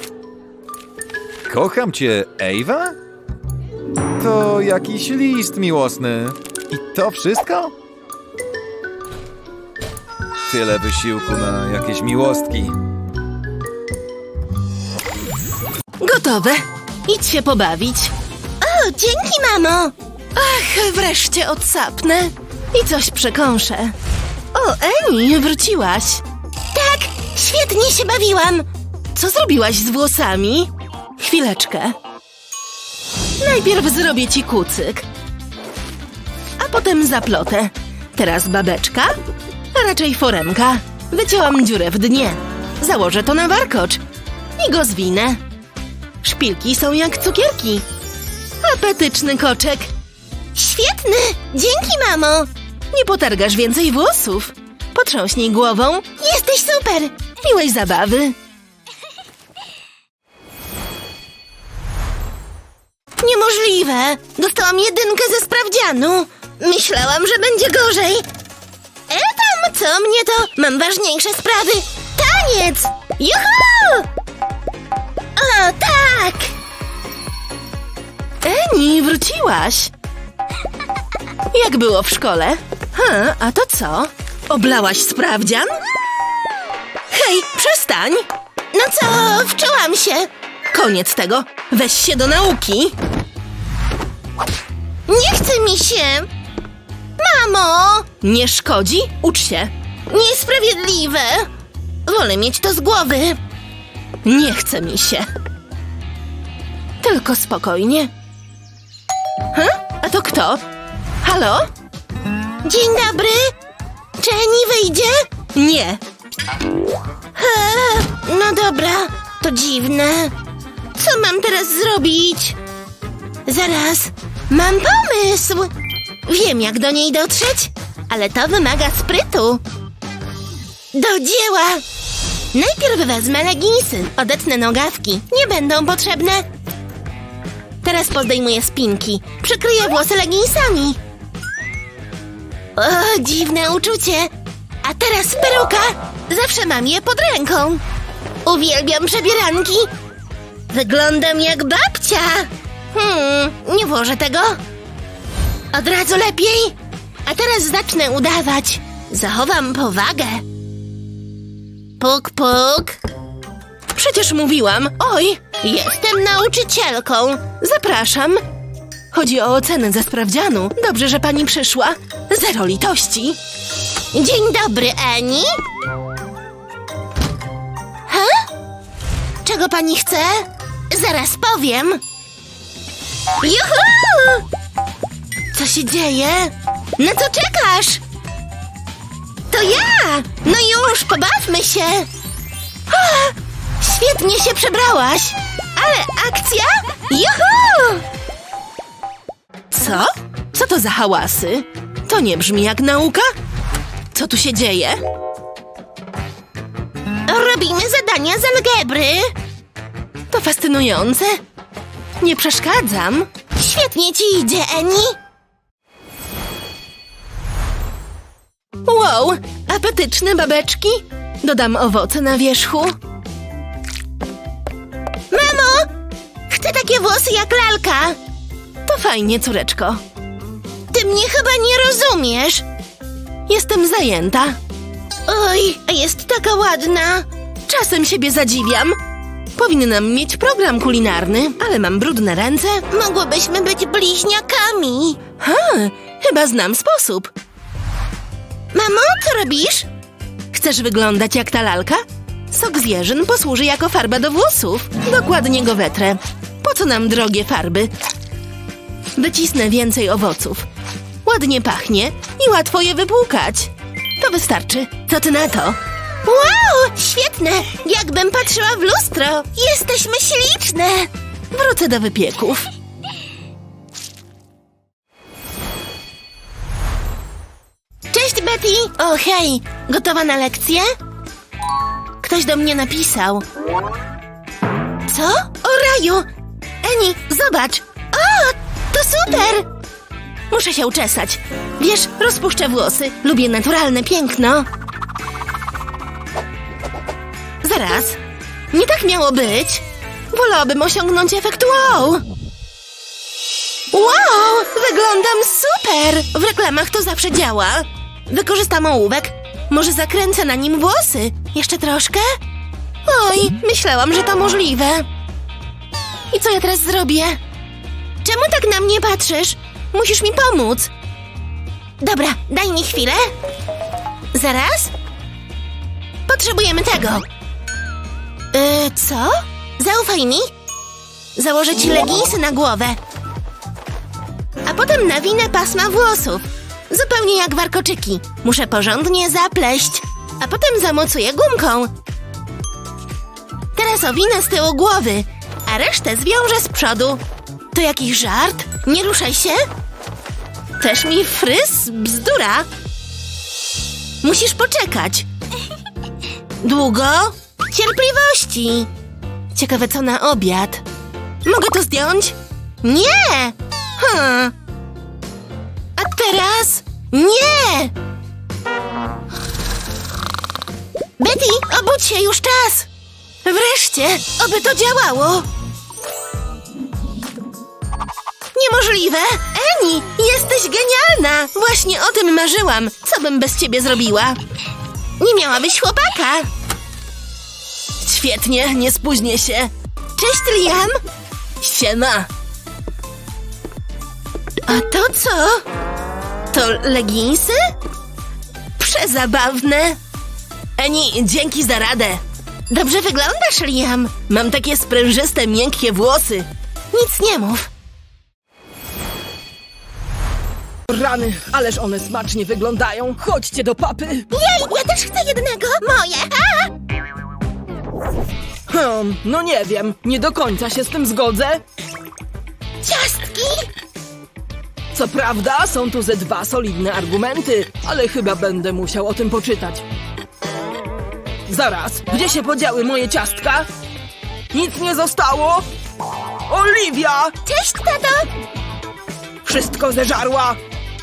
Kocham cię, Ewa? To jakiś list miłosny. I to wszystko? Tyle wysiłku na jakieś miłostki. Gotowe. Idź się pobawić. O, dzięki, mamo! Ach, wreszcie odsapnę. I coś przekąszę. O, Eni, wróciłaś. Tak, świetnie się bawiłam. Co zrobiłaś z włosami? Chwileczkę. Najpierw zrobię ci kucyk, a potem zaplotę. Teraz babeczka, a raczej foremka. Wycięłam dziurę w dnie. Założę to na warkocz i go zwinę. Szpilki są jak cukierki. Apetyczny koczek. Świetny! Dzięki, mamo! Nie potargasz więcej włosów. Potrząśnij głową. Jesteś super! Miłej zabawy. Niemożliwe! Dostałam 1 ze sprawdzianu. Myślałam, że będzie gorzej. Tam, co mnie to? Mam ważniejsze sprawy. Taniec! Juhu! O, tak! Eni, wróciłaś. Jak było w szkole? A to co? Oblałaś sprawdzian? Hej, przestań! No co, wczułam się. Koniec tego. Weź się do nauki. Nie chce mi się. Mamo! Nie szkodzi? Ucz się. Niesprawiedliwe. Wolę mieć to z głowy. Nie chce mi się. Tylko spokojnie. A to kto? Halo? Dzień dobry. Czy Eni wyjdzie? Nie. No dobra, to dziwne. Co mam teraz zrobić? Zaraz, mam pomysł. Wiem, jak do niej dotrzeć, ale to wymaga sprytu. Do dzieła. Najpierw wezmę leginsy, odetnę nogawki. Nie będą potrzebne. Teraz pozdejmuję spinki. Przykryję włosy leginsami. O, dziwne uczucie. A teraz peruka. Zawsze mam je pod ręką. Uwielbiam przebieranki. Wyglądam jak babcia. Nie włożę tego. Od razu lepiej. A teraz zacznę udawać. Zachowam powagę. Puk, puk. Przecież mówiłam. Oj, Jestem nauczycielką. zapraszam. Chodzi o ocenę ze sprawdzianu. Dobrze, że pani przyszła. 0 litości. Dzień dobry, Eni. Czego pani chce? Zaraz powiem. Juhu! Co się dzieje? Na co czekasz? To ja! No już, pobawmy się! Świetnie się przebrałaś! Ale akcja? Juhu! Co? Co to za hałasy? To nie brzmi jak nauka? Co tu się dzieje? Robimy zadania z algebry. To fascynujące. Nie przeszkadzam. Świetnie ci idzie, Eni. Wow, apetyczne babeczki. Dodam owoce na wierzchu. Mamo! Chcę takie włosy jak lalka. To fajnie, córeczko. Ty mnie chyba nie rozumiesz. Jestem zajęta. Oj, jest taka ładna. Czasem siebie zadziwiam. Powinnam mieć program kulinarny, ale mam brudne ręce. Mogłybyśmy być bliźniakami. Chyba znam sposób. Mamo, co robisz? Chcesz wyglądać jak ta lalka? Sok z jeżyn posłuży jako farba do włosów. Dokładnie go wetrę. Po co nam drogie farby? Wycisnę więcej owoców. Ładnie pachnie i łatwo je wypłukać. To wystarczy. Co ty na to? Wow, świetne! Jakbym patrzyła w lustro. Jesteśmy śliczne. Wrócę do wypieków. Cześć, Betty. O, hej. Gotowa na lekcję? Ktoś do mnie napisał. Co? O raju! Eni, zobacz. O, to super! Muszę się uczesać. Wiesz, rozpuszczę włosy. Lubię naturalne piękno. Zaraz. Nie tak miało być. Wolałabym osiągnąć efekt wow. Wow, wyglądam super. W reklamach to zawsze działa. Wykorzystam ołówek. Może zakręcę na nim włosy. Jeszcze troszkę? Oj, myślałam, że to możliwe. I co ja teraz zrobię? Czemu tak na mnie patrzysz? Musisz mi pomóc. Dobra, daj mi chwilę. Zaraz? Potrzebujemy tego. Co? Zaufaj mi. Założę ci leginsy na głowę. A potem nawinę pasma włosów. Zupełnie jak warkoczyki. Muszę porządnie zapleść. A potem zamocuję gumką. Teraz owinę z tyłu głowy, a resztę zwiążę z przodu. To jakiś żart? Nie ruszaj się. Też mi fryz? Bzdura. Musisz poczekać. Długo? Cierpliwości. Ciekawe co na obiad. Mogę to zdjąć? Nie! A teraz? Nie! Betty, obudź się, już czas! Wreszcie, oby to działało! Niemożliwe! Eni, jesteś genialna! Właśnie o tym marzyłam. Co bym bez ciebie zrobiła? Nie miałabyś chłopaka! Świetnie, nie spóźnię się. Cześć, Liam! Siema. A to co? To leginsy? Przezabawne. Eni, dzięki za radę. Dobrze wyglądasz, Liam. Mam takie sprężyste, miękkie włosy. Nic nie mów. Rany, ależ one smacznie wyglądają. Chodźcie do papy. Jej, ja też chcę jednego. Moje. No nie wiem, nie do końca się z tym zgodzę. Ciastki? Co prawda, są tu ze 2 solidne argumenty, ale chyba będę musiał o tym poczytać. Zaraz, gdzie się podziały moje ciastka? Nic nie zostało? Oliwia! Cześć, tato! Wszystko zeżarła!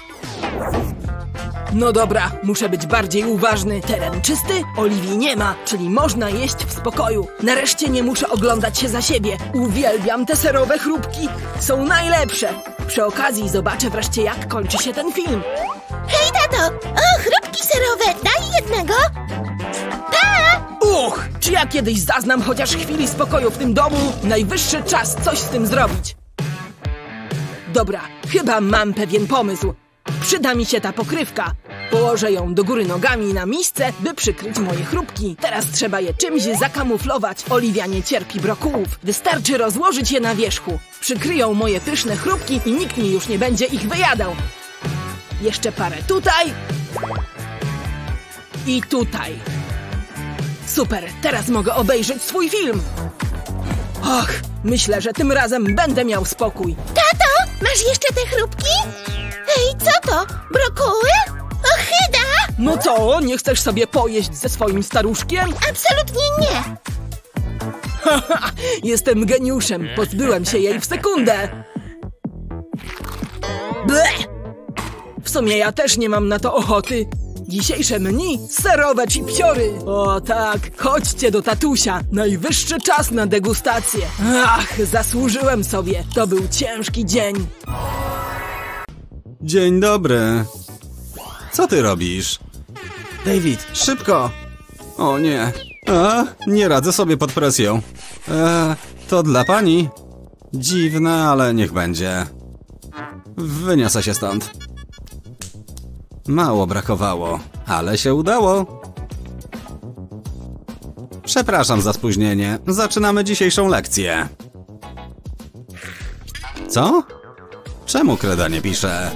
No dobra, muszę być bardziej uważny. Teren czysty, Oliwii nie ma, czyli można jeść w spokoju. Nareszcie nie muszę oglądać się za siebie. Uwielbiam te serowe chrupki. Są najlepsze. Przy okazji zobaczę wreszcie, jak kończy się ten film. Hej, tato! O, chrupki serowe, daj jednego! Pa! Czy ja kiedyś zaznam chociaż chwili spokoju w tym domu? Najwyższy czas coś z tym zrobić. Dobra, chyba mam pewien pomysł. Przyda mi się ta pokrywka. Położę ją do góry nogami na misce, by przykryć moje chrupki. Teraz trzeba je czymś zakamuflować. Oliwia nie cierpi brokułów. Wystarczy rozłożyć je na wierzchu. Przykryją moje pyszne chrupki i nikt mi już nie będzie ich wyjadał. Jeszcze parę tutaj. I tutaj. Super, teraz mogę obejrzeć swój film. Och, myślę, że tym razem będę miał spokój. Tato, masz jeszcze te chrupki? Ej, co to? Brokuły? Ochyda! No co, nie chcesz sobie pojeść ze swoim staruszkiem? Absolutnie nie! Jestem geniuszem, pozbyłem się jej w sekundę. Bleh! W sumie ja też nie mam na to ochoty. Dzisiejsze menu serowe chipsiory. O tak, chodźcie do tatusia. Najwyższy czas na degustację. Ach, zasłużyłem sobie. To był ciężki dzień. Dzień dobry. Co ty robisz? David, szybko! O nie. Nie radzę sobie pod presją. To dla pani? Dziwne, ale niech będzie. Wyniosę się stąd. Mało brakowało, ale się udało. Przepraszam za spóźnienie. Zaczynamy dzisiejszą lekcję. Co? Czemu Kreda nie pisze?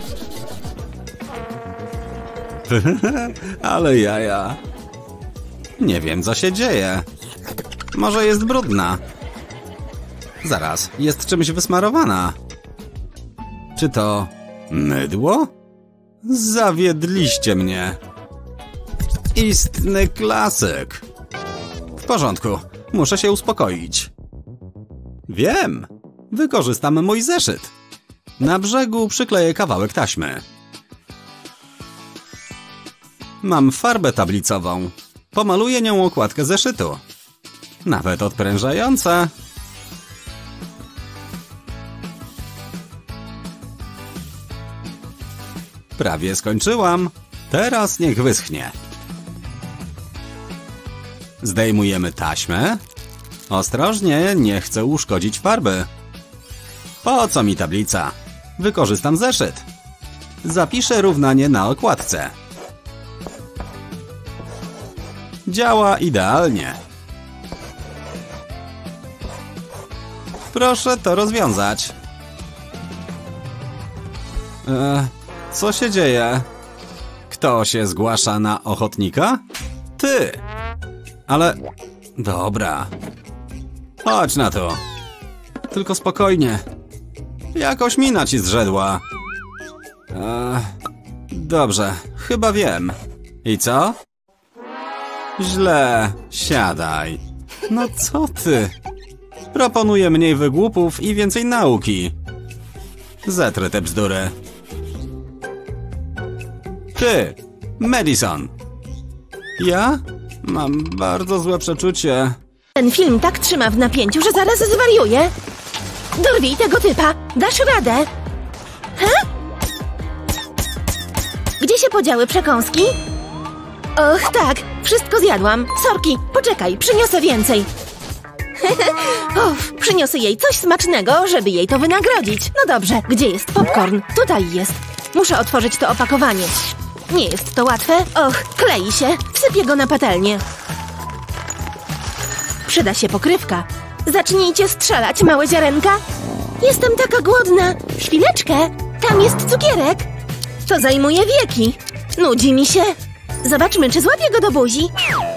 Ale jaja. Nie wiem, co się dzieje. Może jest brudna. Zaraz, jest czymś wysmarowana. Czy to mydło? Zawiedliście mnie. Istny klasyk. W porządku, muszę się uspokoić. Wiem. Wykorzystam mój zeszyt. Na brzegu przykleję kawałek taśmy. Mam farbę tablicową. Pomaluję nią okładkę zeszytu. Nawet odprężająca. Prawie skończyłam. Teraz niech wyschnie. Zdejmujemy taśmę. Ostrożnie, nie chcę uszkodzić farby. Po co mi tablica? Wykorzystam zeszyt. Zapiszę równanie na okładce. Działa idealnie. Proszę to rozwiązać. Co się dzieje? Kto się zgłasza na ochotnika? Ty! Ale... Dobra. Chodź na to. Tylko spokojnie. Jakoś mina ci zrzedła. Dobrze, chyba wiem. I co? Źle. Siadaj. No co ty? Proponuję mniej wygłupów i więcej nauki. Zetrę te bzdury. Ty, Madison. Ja? Mam bardzo złe przeczucie. Ten film tak trzyma w napięciu, że zaraz zwariuję. Dorwij tego typa. Dasz radę. Ha? Gdzie się podziały przekąski? Och, tak. Wszystko zjadłam. Sorki, poczekaj, przyniosę więcej. Przyniosę jej coś smacznego, żeby jej to wynagrodzić. No dobrze, gdzie jest popcorn? Tutaj jest. Muszę otworzyć to opakowanie. Nie jest to łatwe. Och, klei się. Wsypię go na patelnię. Przyda się pokrywka. Zacznijcie strzelać, małe ziarenka. Jestem taka głodna. Chwileczkę. Tam jest cukierek. To zajmuje wieki. Nudzi mi się. Zobaczmy, czy złapię go do buzi.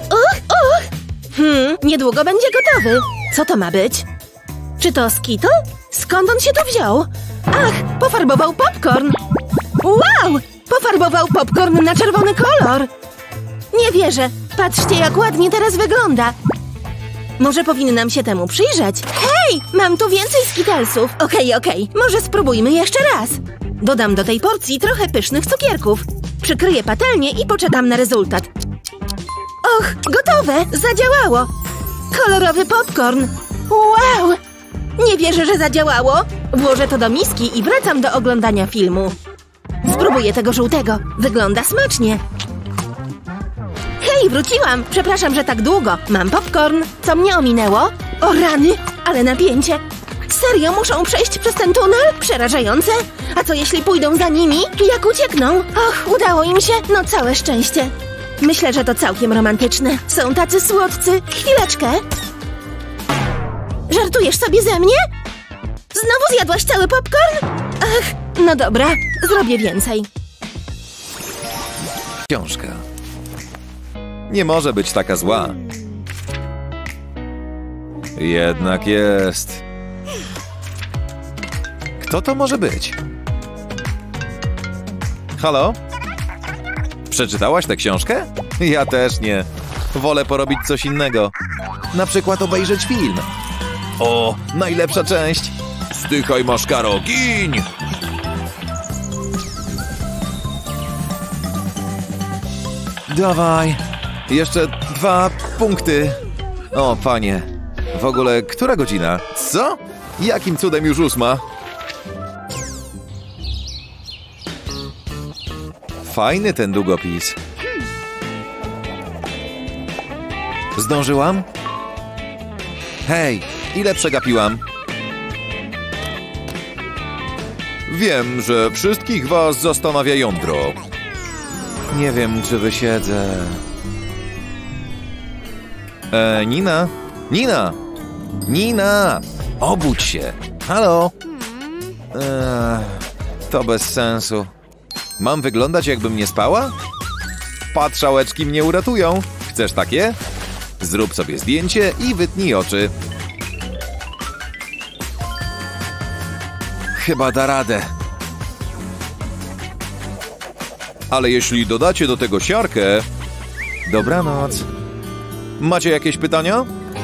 Niedługo będzie gotowy. Co to ma być? Czy to Skittle? Skąd on się tu wziął? Ach, pofarbował popcorn. Wow! Pofarbował popcorn na czerwony kolor. Nie wierzę. Patrzcie, jak ładnie teraz wygląda. Może powinnam się temu przyjrzeć. Hej! Mam tu więcej Skittlesów. Okej. Może spróbujmy jeszcze raz. Dodam do tej porcji trochę pysznych cukierków. Przykryję patelnię i poczekam na rezultat. Och, gotowe! Zadziałało! Kolorowy popcorn. Wow! Nie wierzę, że zadziałało. Włożę to do miski i wracam do oglądania filmu. Spróbuję tego żółtego. Wygląda smacznie. Hej, Hej, wróciłam! Przepraszam, że tak długo. Mam popcorn. Co mnie ominęło? O rany, ale napięcie. Serio, muszą przejść przez ten tunel? Przerażające. A co jeśli pójdą za nimi? Jak uciekną? Och, udało im się. No całe szczęście. Myślę, że to całkiem romantyczne. Są tacy słodcy. Chwileczkę. Żartujesz sobie ze mnie? Znowu zjadłaś cały popcorn? Ach, no dobra, zrobię więcej. Książka. Nie może być taka zła. Jednak jest. Kto to może być? Halo? Przeczytałaś tę książkę? Ja też nie. Wolę porobić coś innego. Na przykład obejrzeć film. O, najlepsza część. Zdychaj, maszkaro, giń! Dawaj. Jeszcze 2 punkty. O, panie. W ogóle, która godzina? Co? Jakim cudem już 8? Fajny ten długopis. Zdążyłam? Hej, ile przegapiłam? Wiem, że wszystkich was zastanawia jądro. Nie wiem, czy wysiedzę. Nina? Nina! Nina! Obudź się! Halo? To bez sensu. Mam wyglądać, jakbym nie spała? Patrzałeczki mnie uratują. Chcesz takie? Zrób sobie zdjęcie i wytnij oczy. Chyba da radę. Ale jeśli dodacie do tego siarkę... Dobranoc. Macie jakieś pytania?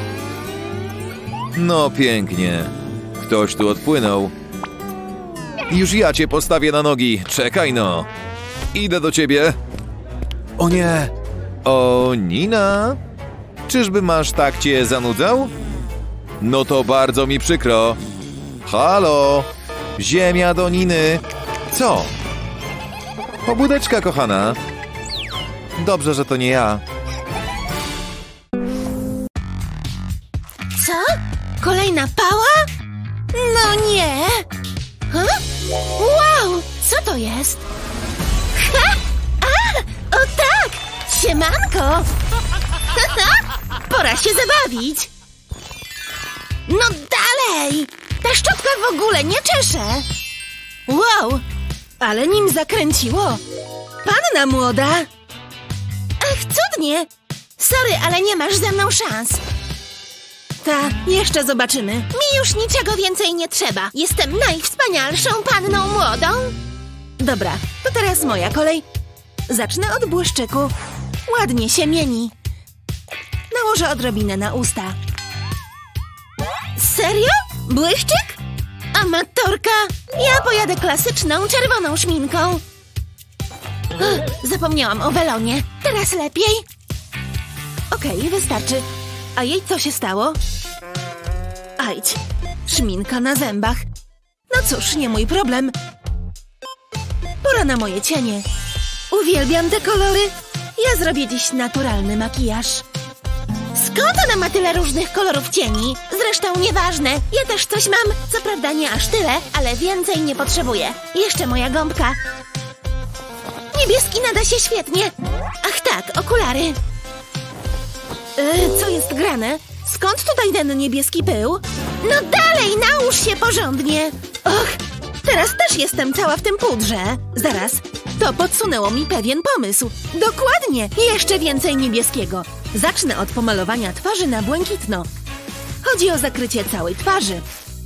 No pięknie. Ktoś tu odpłynął. Już ja cię postawię na nogi. Czekaj no. Idę do ciebie. O nie. O, Nina. Czyżby masz tak cię zanudzał? No to bardzo mi przykro. Halo. Ziemia do Niny. Co? Pobudeczka, kochana. Dobrze, że to nie ja. Co? Kolejna pała? No nie. Huh? Wow, co to jest? Ha! A! O tak! Siemanko! Pora się zabawić. No dalej! Ta szczotka w ogóle nie czesze. Wow, ale nim zakręciło. Panna młoda. Ach, cudnie. Sorry, ale nie masz ze mną szans. Ta, jeszcze zobaczymy. Mi już niczego więcej nie trzeba. Jestem najwspanialszą panną młodą. Dobra, to teraz moja kolej. Zacznę od błyszczyku. Ładnie się mieni. Nałożę odrobinę na usta. Serio? Błyszczyk? Amatorka? Ja pojadę klasyczną, czerwoną szminką. Zapomniałam o welonie. Teraz lepiej? Okej, wystarczy. A jej co się stało? Ajdź, szminka na zębach. No cóż, nie mój problem. Pora na moje cienie. Uwielbiam te kolory. Ja zrobię dziś naturalny makijaż. Skąd ona ma tyle różnych kolorów cieni? Zresztą nieważne. Ja też coś mam. Co prawda nie aż tyle, ale więcej nie potrzebuję. Jeszcze moja gąbka. Niebieski nada się świetnie. Ach tak, okulary. Co jest grane? Skąd tutaj ten niebieski pył? No dalej, nałóż się porządnie. Och, teraz też jestem cała w tym pudrze. Zaraz, to podsunęło mi pewien pomysł. Dokładnie, jeszcze więcej niebieskiego. Zacznę od pomalowania twarzy na błękitno. Chodzi o zakrycie całej twarzy.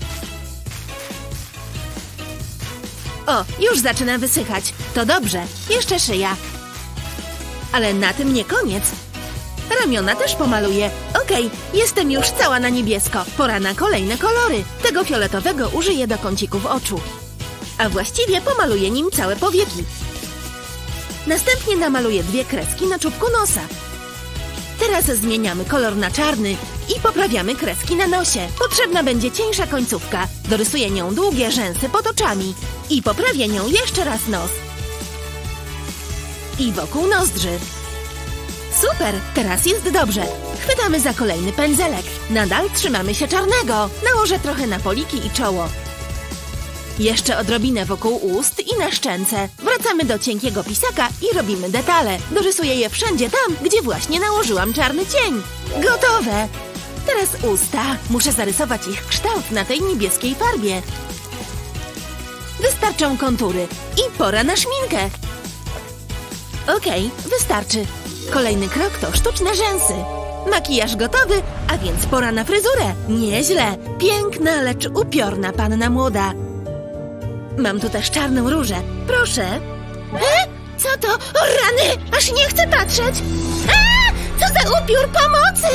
O, już zaczyna wysychać. To dobrze, jeszcze szyja. Ale na tym nie koniec. Ramiona też pomaluję. Okej, jestem już cała na niebiesko. Pora na kolejne kolory. Tego fioletowego użyję do kącików oczu. A właściwie pomaluję nim całe powieki. Następnie namaluję 2 kreski na czubku nosa. Teraz zmieniamy kolor na czarny i poprawiamy kreski na nosie. Potrzebna będzie cieńsza końcówka. Dorysuję nią długie rzęsy pod oczami. I poprawię nią jeszcze raz nos. I wokół nozdrzy. Super, teraz jest dobrze. Chwytamy za kolejny pędzelek. Nadal trzymamy się czarnego. Nałożę trochę na poliki i czoło. Jeszcze odrobinę wokół ust i na szczęce. Wracamy do cienkiego pisaka i robimy detale. Dorysuję je wszędzie tam, gdzie właśnie nałożyłam czarny cień. Gotowe! Teraz usta. Muszę zarysować ich kształt na tej niebieskiej farbie. Wystarczą kontury. I pora na szminkę. Okej, wystarczy. Kolejny krok to sztuczne rzęsy. Makijaż gotowy, a więc pora na fryzurę. Nieźle. Piękna, lecz upiorna panna młoda. Mam tu też czarną różę. Proszę. Co to? O rany! Aż nie chcę patrzeć! Co za upiór! Pomocy!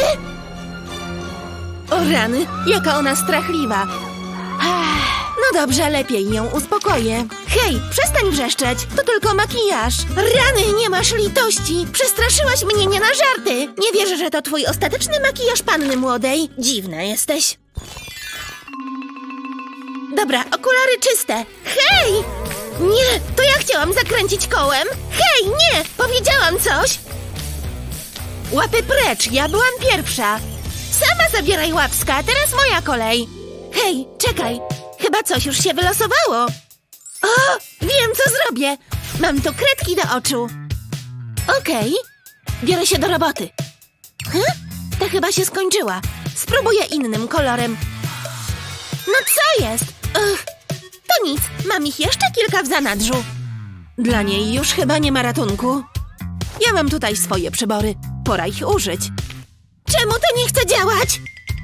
O rany, jaka ona strachliwa. No dobrze, lepiej ją uspokoję. Hej, przestań wrzeszczeć, to tylko makijaż. Rany, nie masz litości! Przestraszyłaś mnie nie na żarty! Nie wierzę, że to twój ostateczny makijaż panny młodej. Dziwna jesteś. Dobra, okulary czyste. Hej! Nie, to ja chciałam zakręcić kołem. Hej, nie! Powiedziałam coś! Łapy precz, ja byłam pierwsza. Sama zabieraj łapska, teraz moja kolej. Hej, czekaj, chyba coś już się wylosowało. O, wiem co zrobię. Mam tu kredki do oczu. Okej, biorę się do roboty. Ta chyba się skończyła. Spróbuję innym kolorem. No co jest? To nic, mam ich jeszcze kilka w zanadrzu. Dla niej już chyba nie ma ratunku. Ja mam tutaj swoje przybory. Pora ich użyć. Czemu to nie chce działać?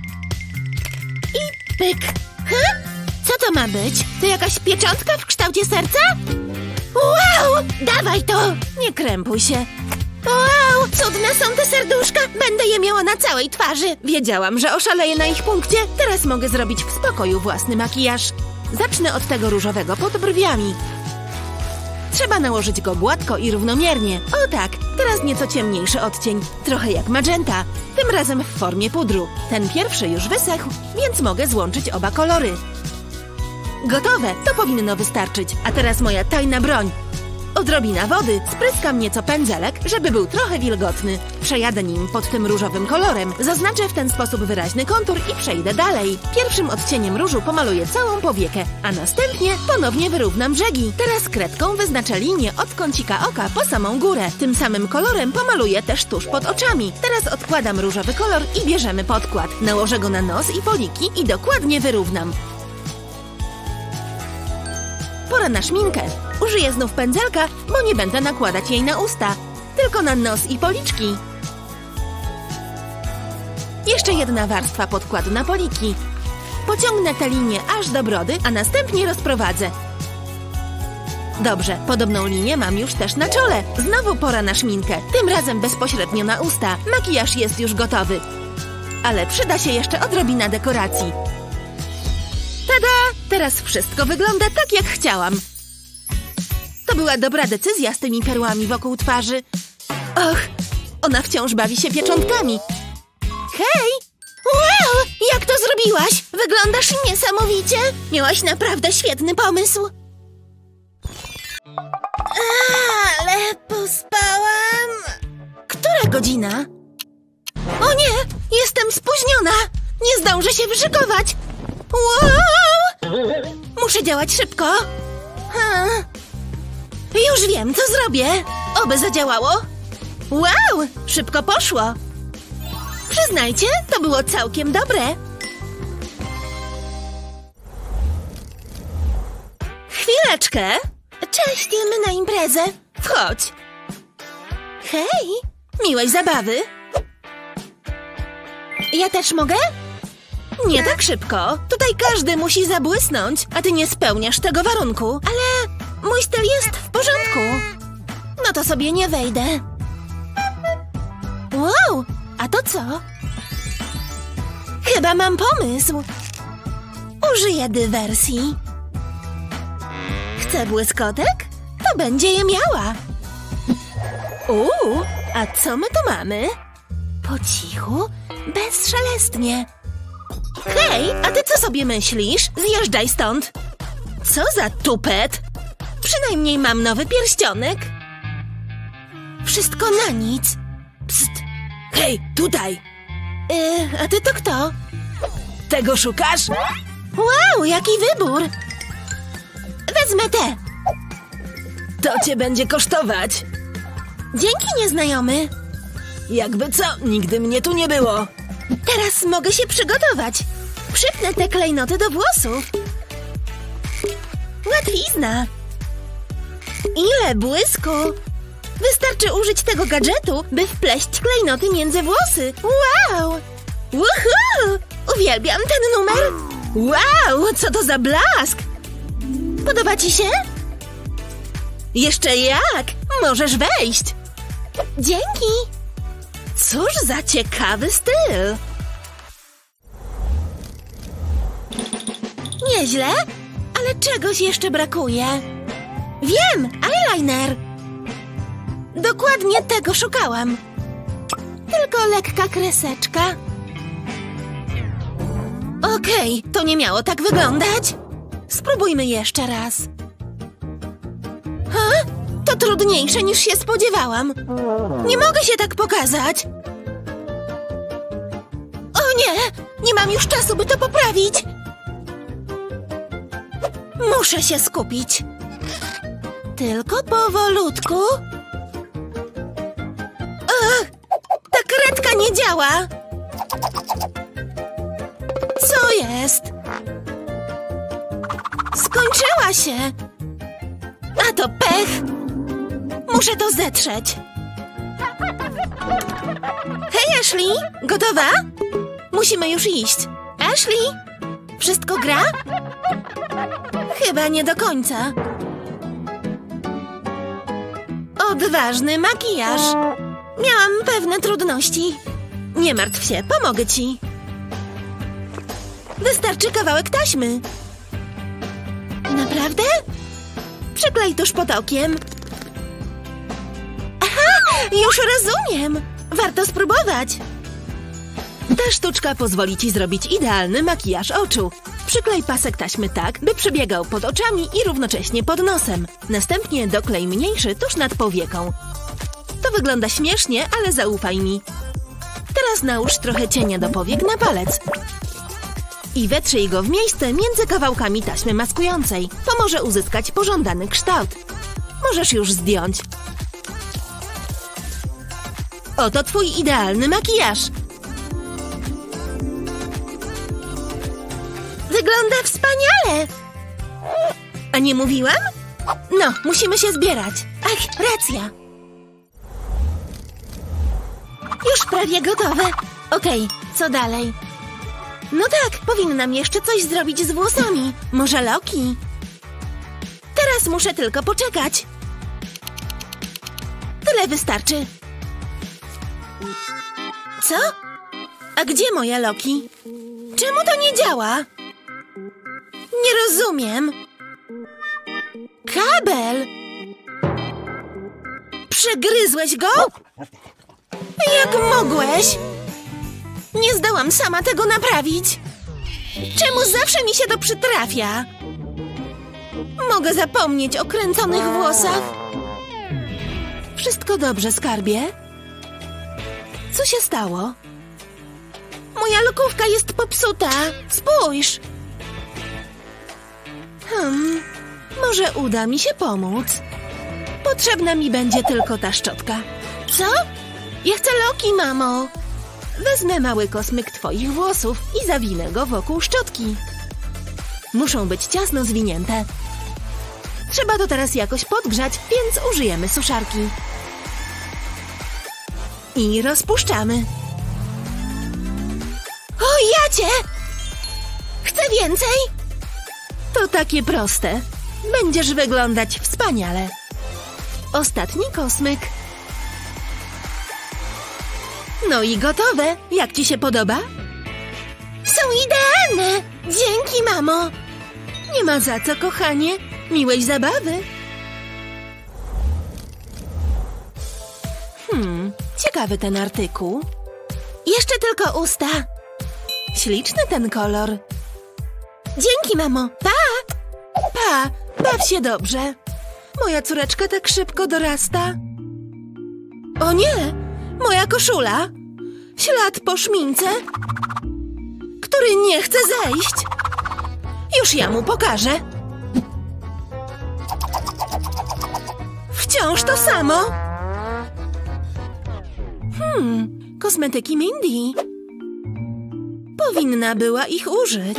I pyk. Co to ma być? To jakaś pieczątka w kształcie serca? Wow! Dawaj to! Nie krępuj się. Wow! Cudne są te serduszka! Będę je miała na całej twarzy! Wiedziałam, że oszaleję na ich punkcie. Teraz mogę zrobić w spokoju własny makijaż. Zacznę od tego różowego pod brwiami. Trzeba nałożyć go gładko i równomiernie. O tak, teraz nieco ciemniejszy odcień. Trochę jak magenta. Tym razem w formie pudru. Ten pierwszy już wysechł, więc mogę złączyć oba kolory. Gotowe, to powinno wystarczyć. A teraz moja tajna broń. Odrobina wody, spryskam nieco pędzelek, żeby był trochę wilgotny. Przejadę nim pod tym różowym kolorem. Zaznaczę w ten sposób wyraźny kontur i przejdę dalej. Pierwszym odcieniem różu pomaluję całą powiekę, a następnie ponownie wyrównam brzegi. Teraz kredką wyznaczę linię od kącika oka po samą górę. Tym samym kolorem pomaluję też tuż pod oczami. Teraz odkładam różowy kolor i bierzemy podkład. Nałożę go na nos i poliki i dokładnie wyrównam. Pora na szminkę. Użyję znów pędzelka, bo nie będę nakładać jej na usta. Tylko na nos i policzki. Jeszcze jedna warstwa podkładu na poliki. Pociągnę tę linię aż do brody, a następnie rozprowadzę. Dobrze, podobną linię mam już też na czole. Znowu pora na szminkę, tym razem bezpośrednio na usta. Makijaż jest już gotowy. Ale przyda się jeszcze odrobina dekoracji. Tada! Teraz wszystko wygląda tak, jak chciałam. To była dobra decyzja z tymi perłami wokół twarzy. Och, ona wciąż bawi się pieczątkami. Hej! Wow! Jak to zrobiłaś? Wyglądasz niesamowicie! Miałaś naprawdę świetny pomysł. Ale pospałam. Która godzina? O nie! Jestem spóźniona! Nie zdążę się wyszykować! Wow! Muszę działać szybko. Już wiem, co zrobię. Oby zadziałało. Wow! Szybko poszło. Przyznajcie, to było całkiem dobre. Chwileczkę. Cześć, idziemy na imprezę. Wchodź. Hej! Miłej zabawy. Ja też mogę? Nie tak szybko. Tutaj każdy musi zabłysnąć, a ty nie spełniasz tego warunku. Ale mój styl jest w porządku. No to sobie nie wejdę. Wow! A to co? Chyba mam pomysł. Użyję dywersji. Chce błyskotek? To będzie je miała. A co my tu mamy? Po cichu, bezszelestnie. Hej, a ty co sobie myślisz? Zjeżdżaj stąd. Co za tupet? Przynajmniej mam nowy pierścionek. Wszystko na nic. Psst! Hej, tutaj! A ty to kto? Tego szukasz? Wow, jaki wybór! Wezmę te. To cię będzie kosztować. Dzięki, nieznajomy. Jakby co, nigdy mnie tu nie było. Teraz mogę się przygotować. Przypnę te klejnoty do włosów. Łatwizna. Ile błysku. Wystarczy użyć tego gadżetu, by wpleść klejnoty między włosy. Wow! Woohoo! Uwielbiam ten numer. Wow, co to za blask! Podoba ci się? Jeszcze jak! Możesz wejść. Dzięki. Cóż za ciekawy styl. Nieźle, ale czegoś jeszcze brakuje. Wiem, eyeliner. Dokładnie tego szukałam. Tylko lekka kreseczka. Okej, to nie miało tak wyglądać. Spróbujmy jeszcze raz. Ha? To trudniejsze niż się spodziewałam. Nie mogę się tak pokazać. O nie! Nie mam już czasu, by to poprawić. Muszę się skupić. Tylko powolutku. Ta kredka nie działa. Co jest? Skończyła się. A to pech. Muszę to zetrzeć. Hej, Ashley! Gotowa? Musimy już iść. Ashley? Wszystko gra? Chyba nie do końca. Odważny makijaż. Miałam pewne trudności. Nie martw się, pomogę ci. Wystarczy kawałek taśmy. Naprawdę? Przyklej tuż pod okiem. Aha, już rozumiem. Warto spróbować. Ta sztuczka pozwoli ci zrobić idealny makijaż oczu. Przyklej pasek taśmy tak, by przebiegał pod oczami i równocześnie pod nosem. Następnie doklej mniejszy tuż nad powieką. To wygląda śmiesznie, ale zaufaj mi. Teraz nałóż trochę cienia do powiek na palec. I wetrzyj go w miejsce między kawałkami taśmy maskującej. Pomoże uzyskać pożądany kształt. Możesz już zdjąć. Oto twój idealny makijaż. Wygląda wspaniale! A nie mówiłam? No, musimy się zbierać. Ach, racja. Już prawie gotowe. Okej, co dalej? No tak, powinnam jeszcze coś zrobić z włosami. Może loki? Teraz muszę tylko poczekać. Tyle wystarczy. Co? A gdzie moje loki? Czemu to nie działa? Nie rozumiem. Kabel! Przegryzłeś go? Jak mogłeś? Nie zdołam sama tego naprawić. Czemu zawsze mi się to przytrafia? Mogę zapomnieć o kręconych włosach. Wszystko dobrze, skarbie? Co się stało? Moja lokówka jest popsuta. Spójrz. Może uda mi się pomóc. Potrzebna mi będzie tylko ta szczotka. Co? Ja chcę loki, mamo. Wezmę mały kosmyk twoich włosów i zawinę go wokół szczotki. Muszą być ciasno zwinięte. Trzeba to teraz jakoś podgrzać, więc użyjemy suszarki. I rozpuszczamy. O, jacie! Chcę więcej! To takie proste. Będziesz wyglądać wspaniale. Ostatni kosmyk. No i gotowe. Jak ci się podoba? Są idealne! Dzięki, mamo! Nie ma za co, kochanie. Miłej zabawy. Ciekawy ten artykuł. Jeszcze tylko usta. Śliczny ten kolor. Dzięki, mamo. Pa! Pa! Baw się dobrze. Moja córeczka tak szybko dorasta. O nie! Moja koszula. Ślad po szmince, który nie chce zejść. Już ja mu pokażę. Wciąż to samo. Kosmetyki Mindy. Powinna była ich użyć.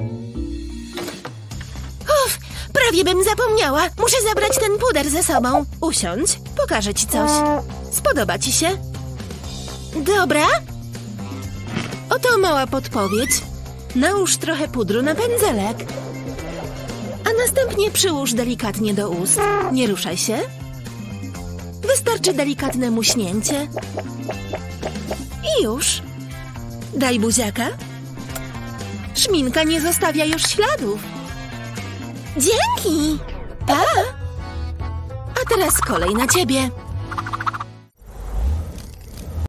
Uff, prawie bym zapomniała. Muszę zabrać ten puder ze sobą. Usiądź, pokażę ci coś. Spodoba ci się? Dobra. Oto mała podpowiedź. Nałóż trochę pudru na pędzelek. A następnie przyłóż delikatnie do ust. Nie ruszaj się. Wystarczy delikatne muśnięcie. I już. Daj buziaka. Szminka nie zostawia już śladów. Dzięki! Pa! A teraz kolej na ciebie.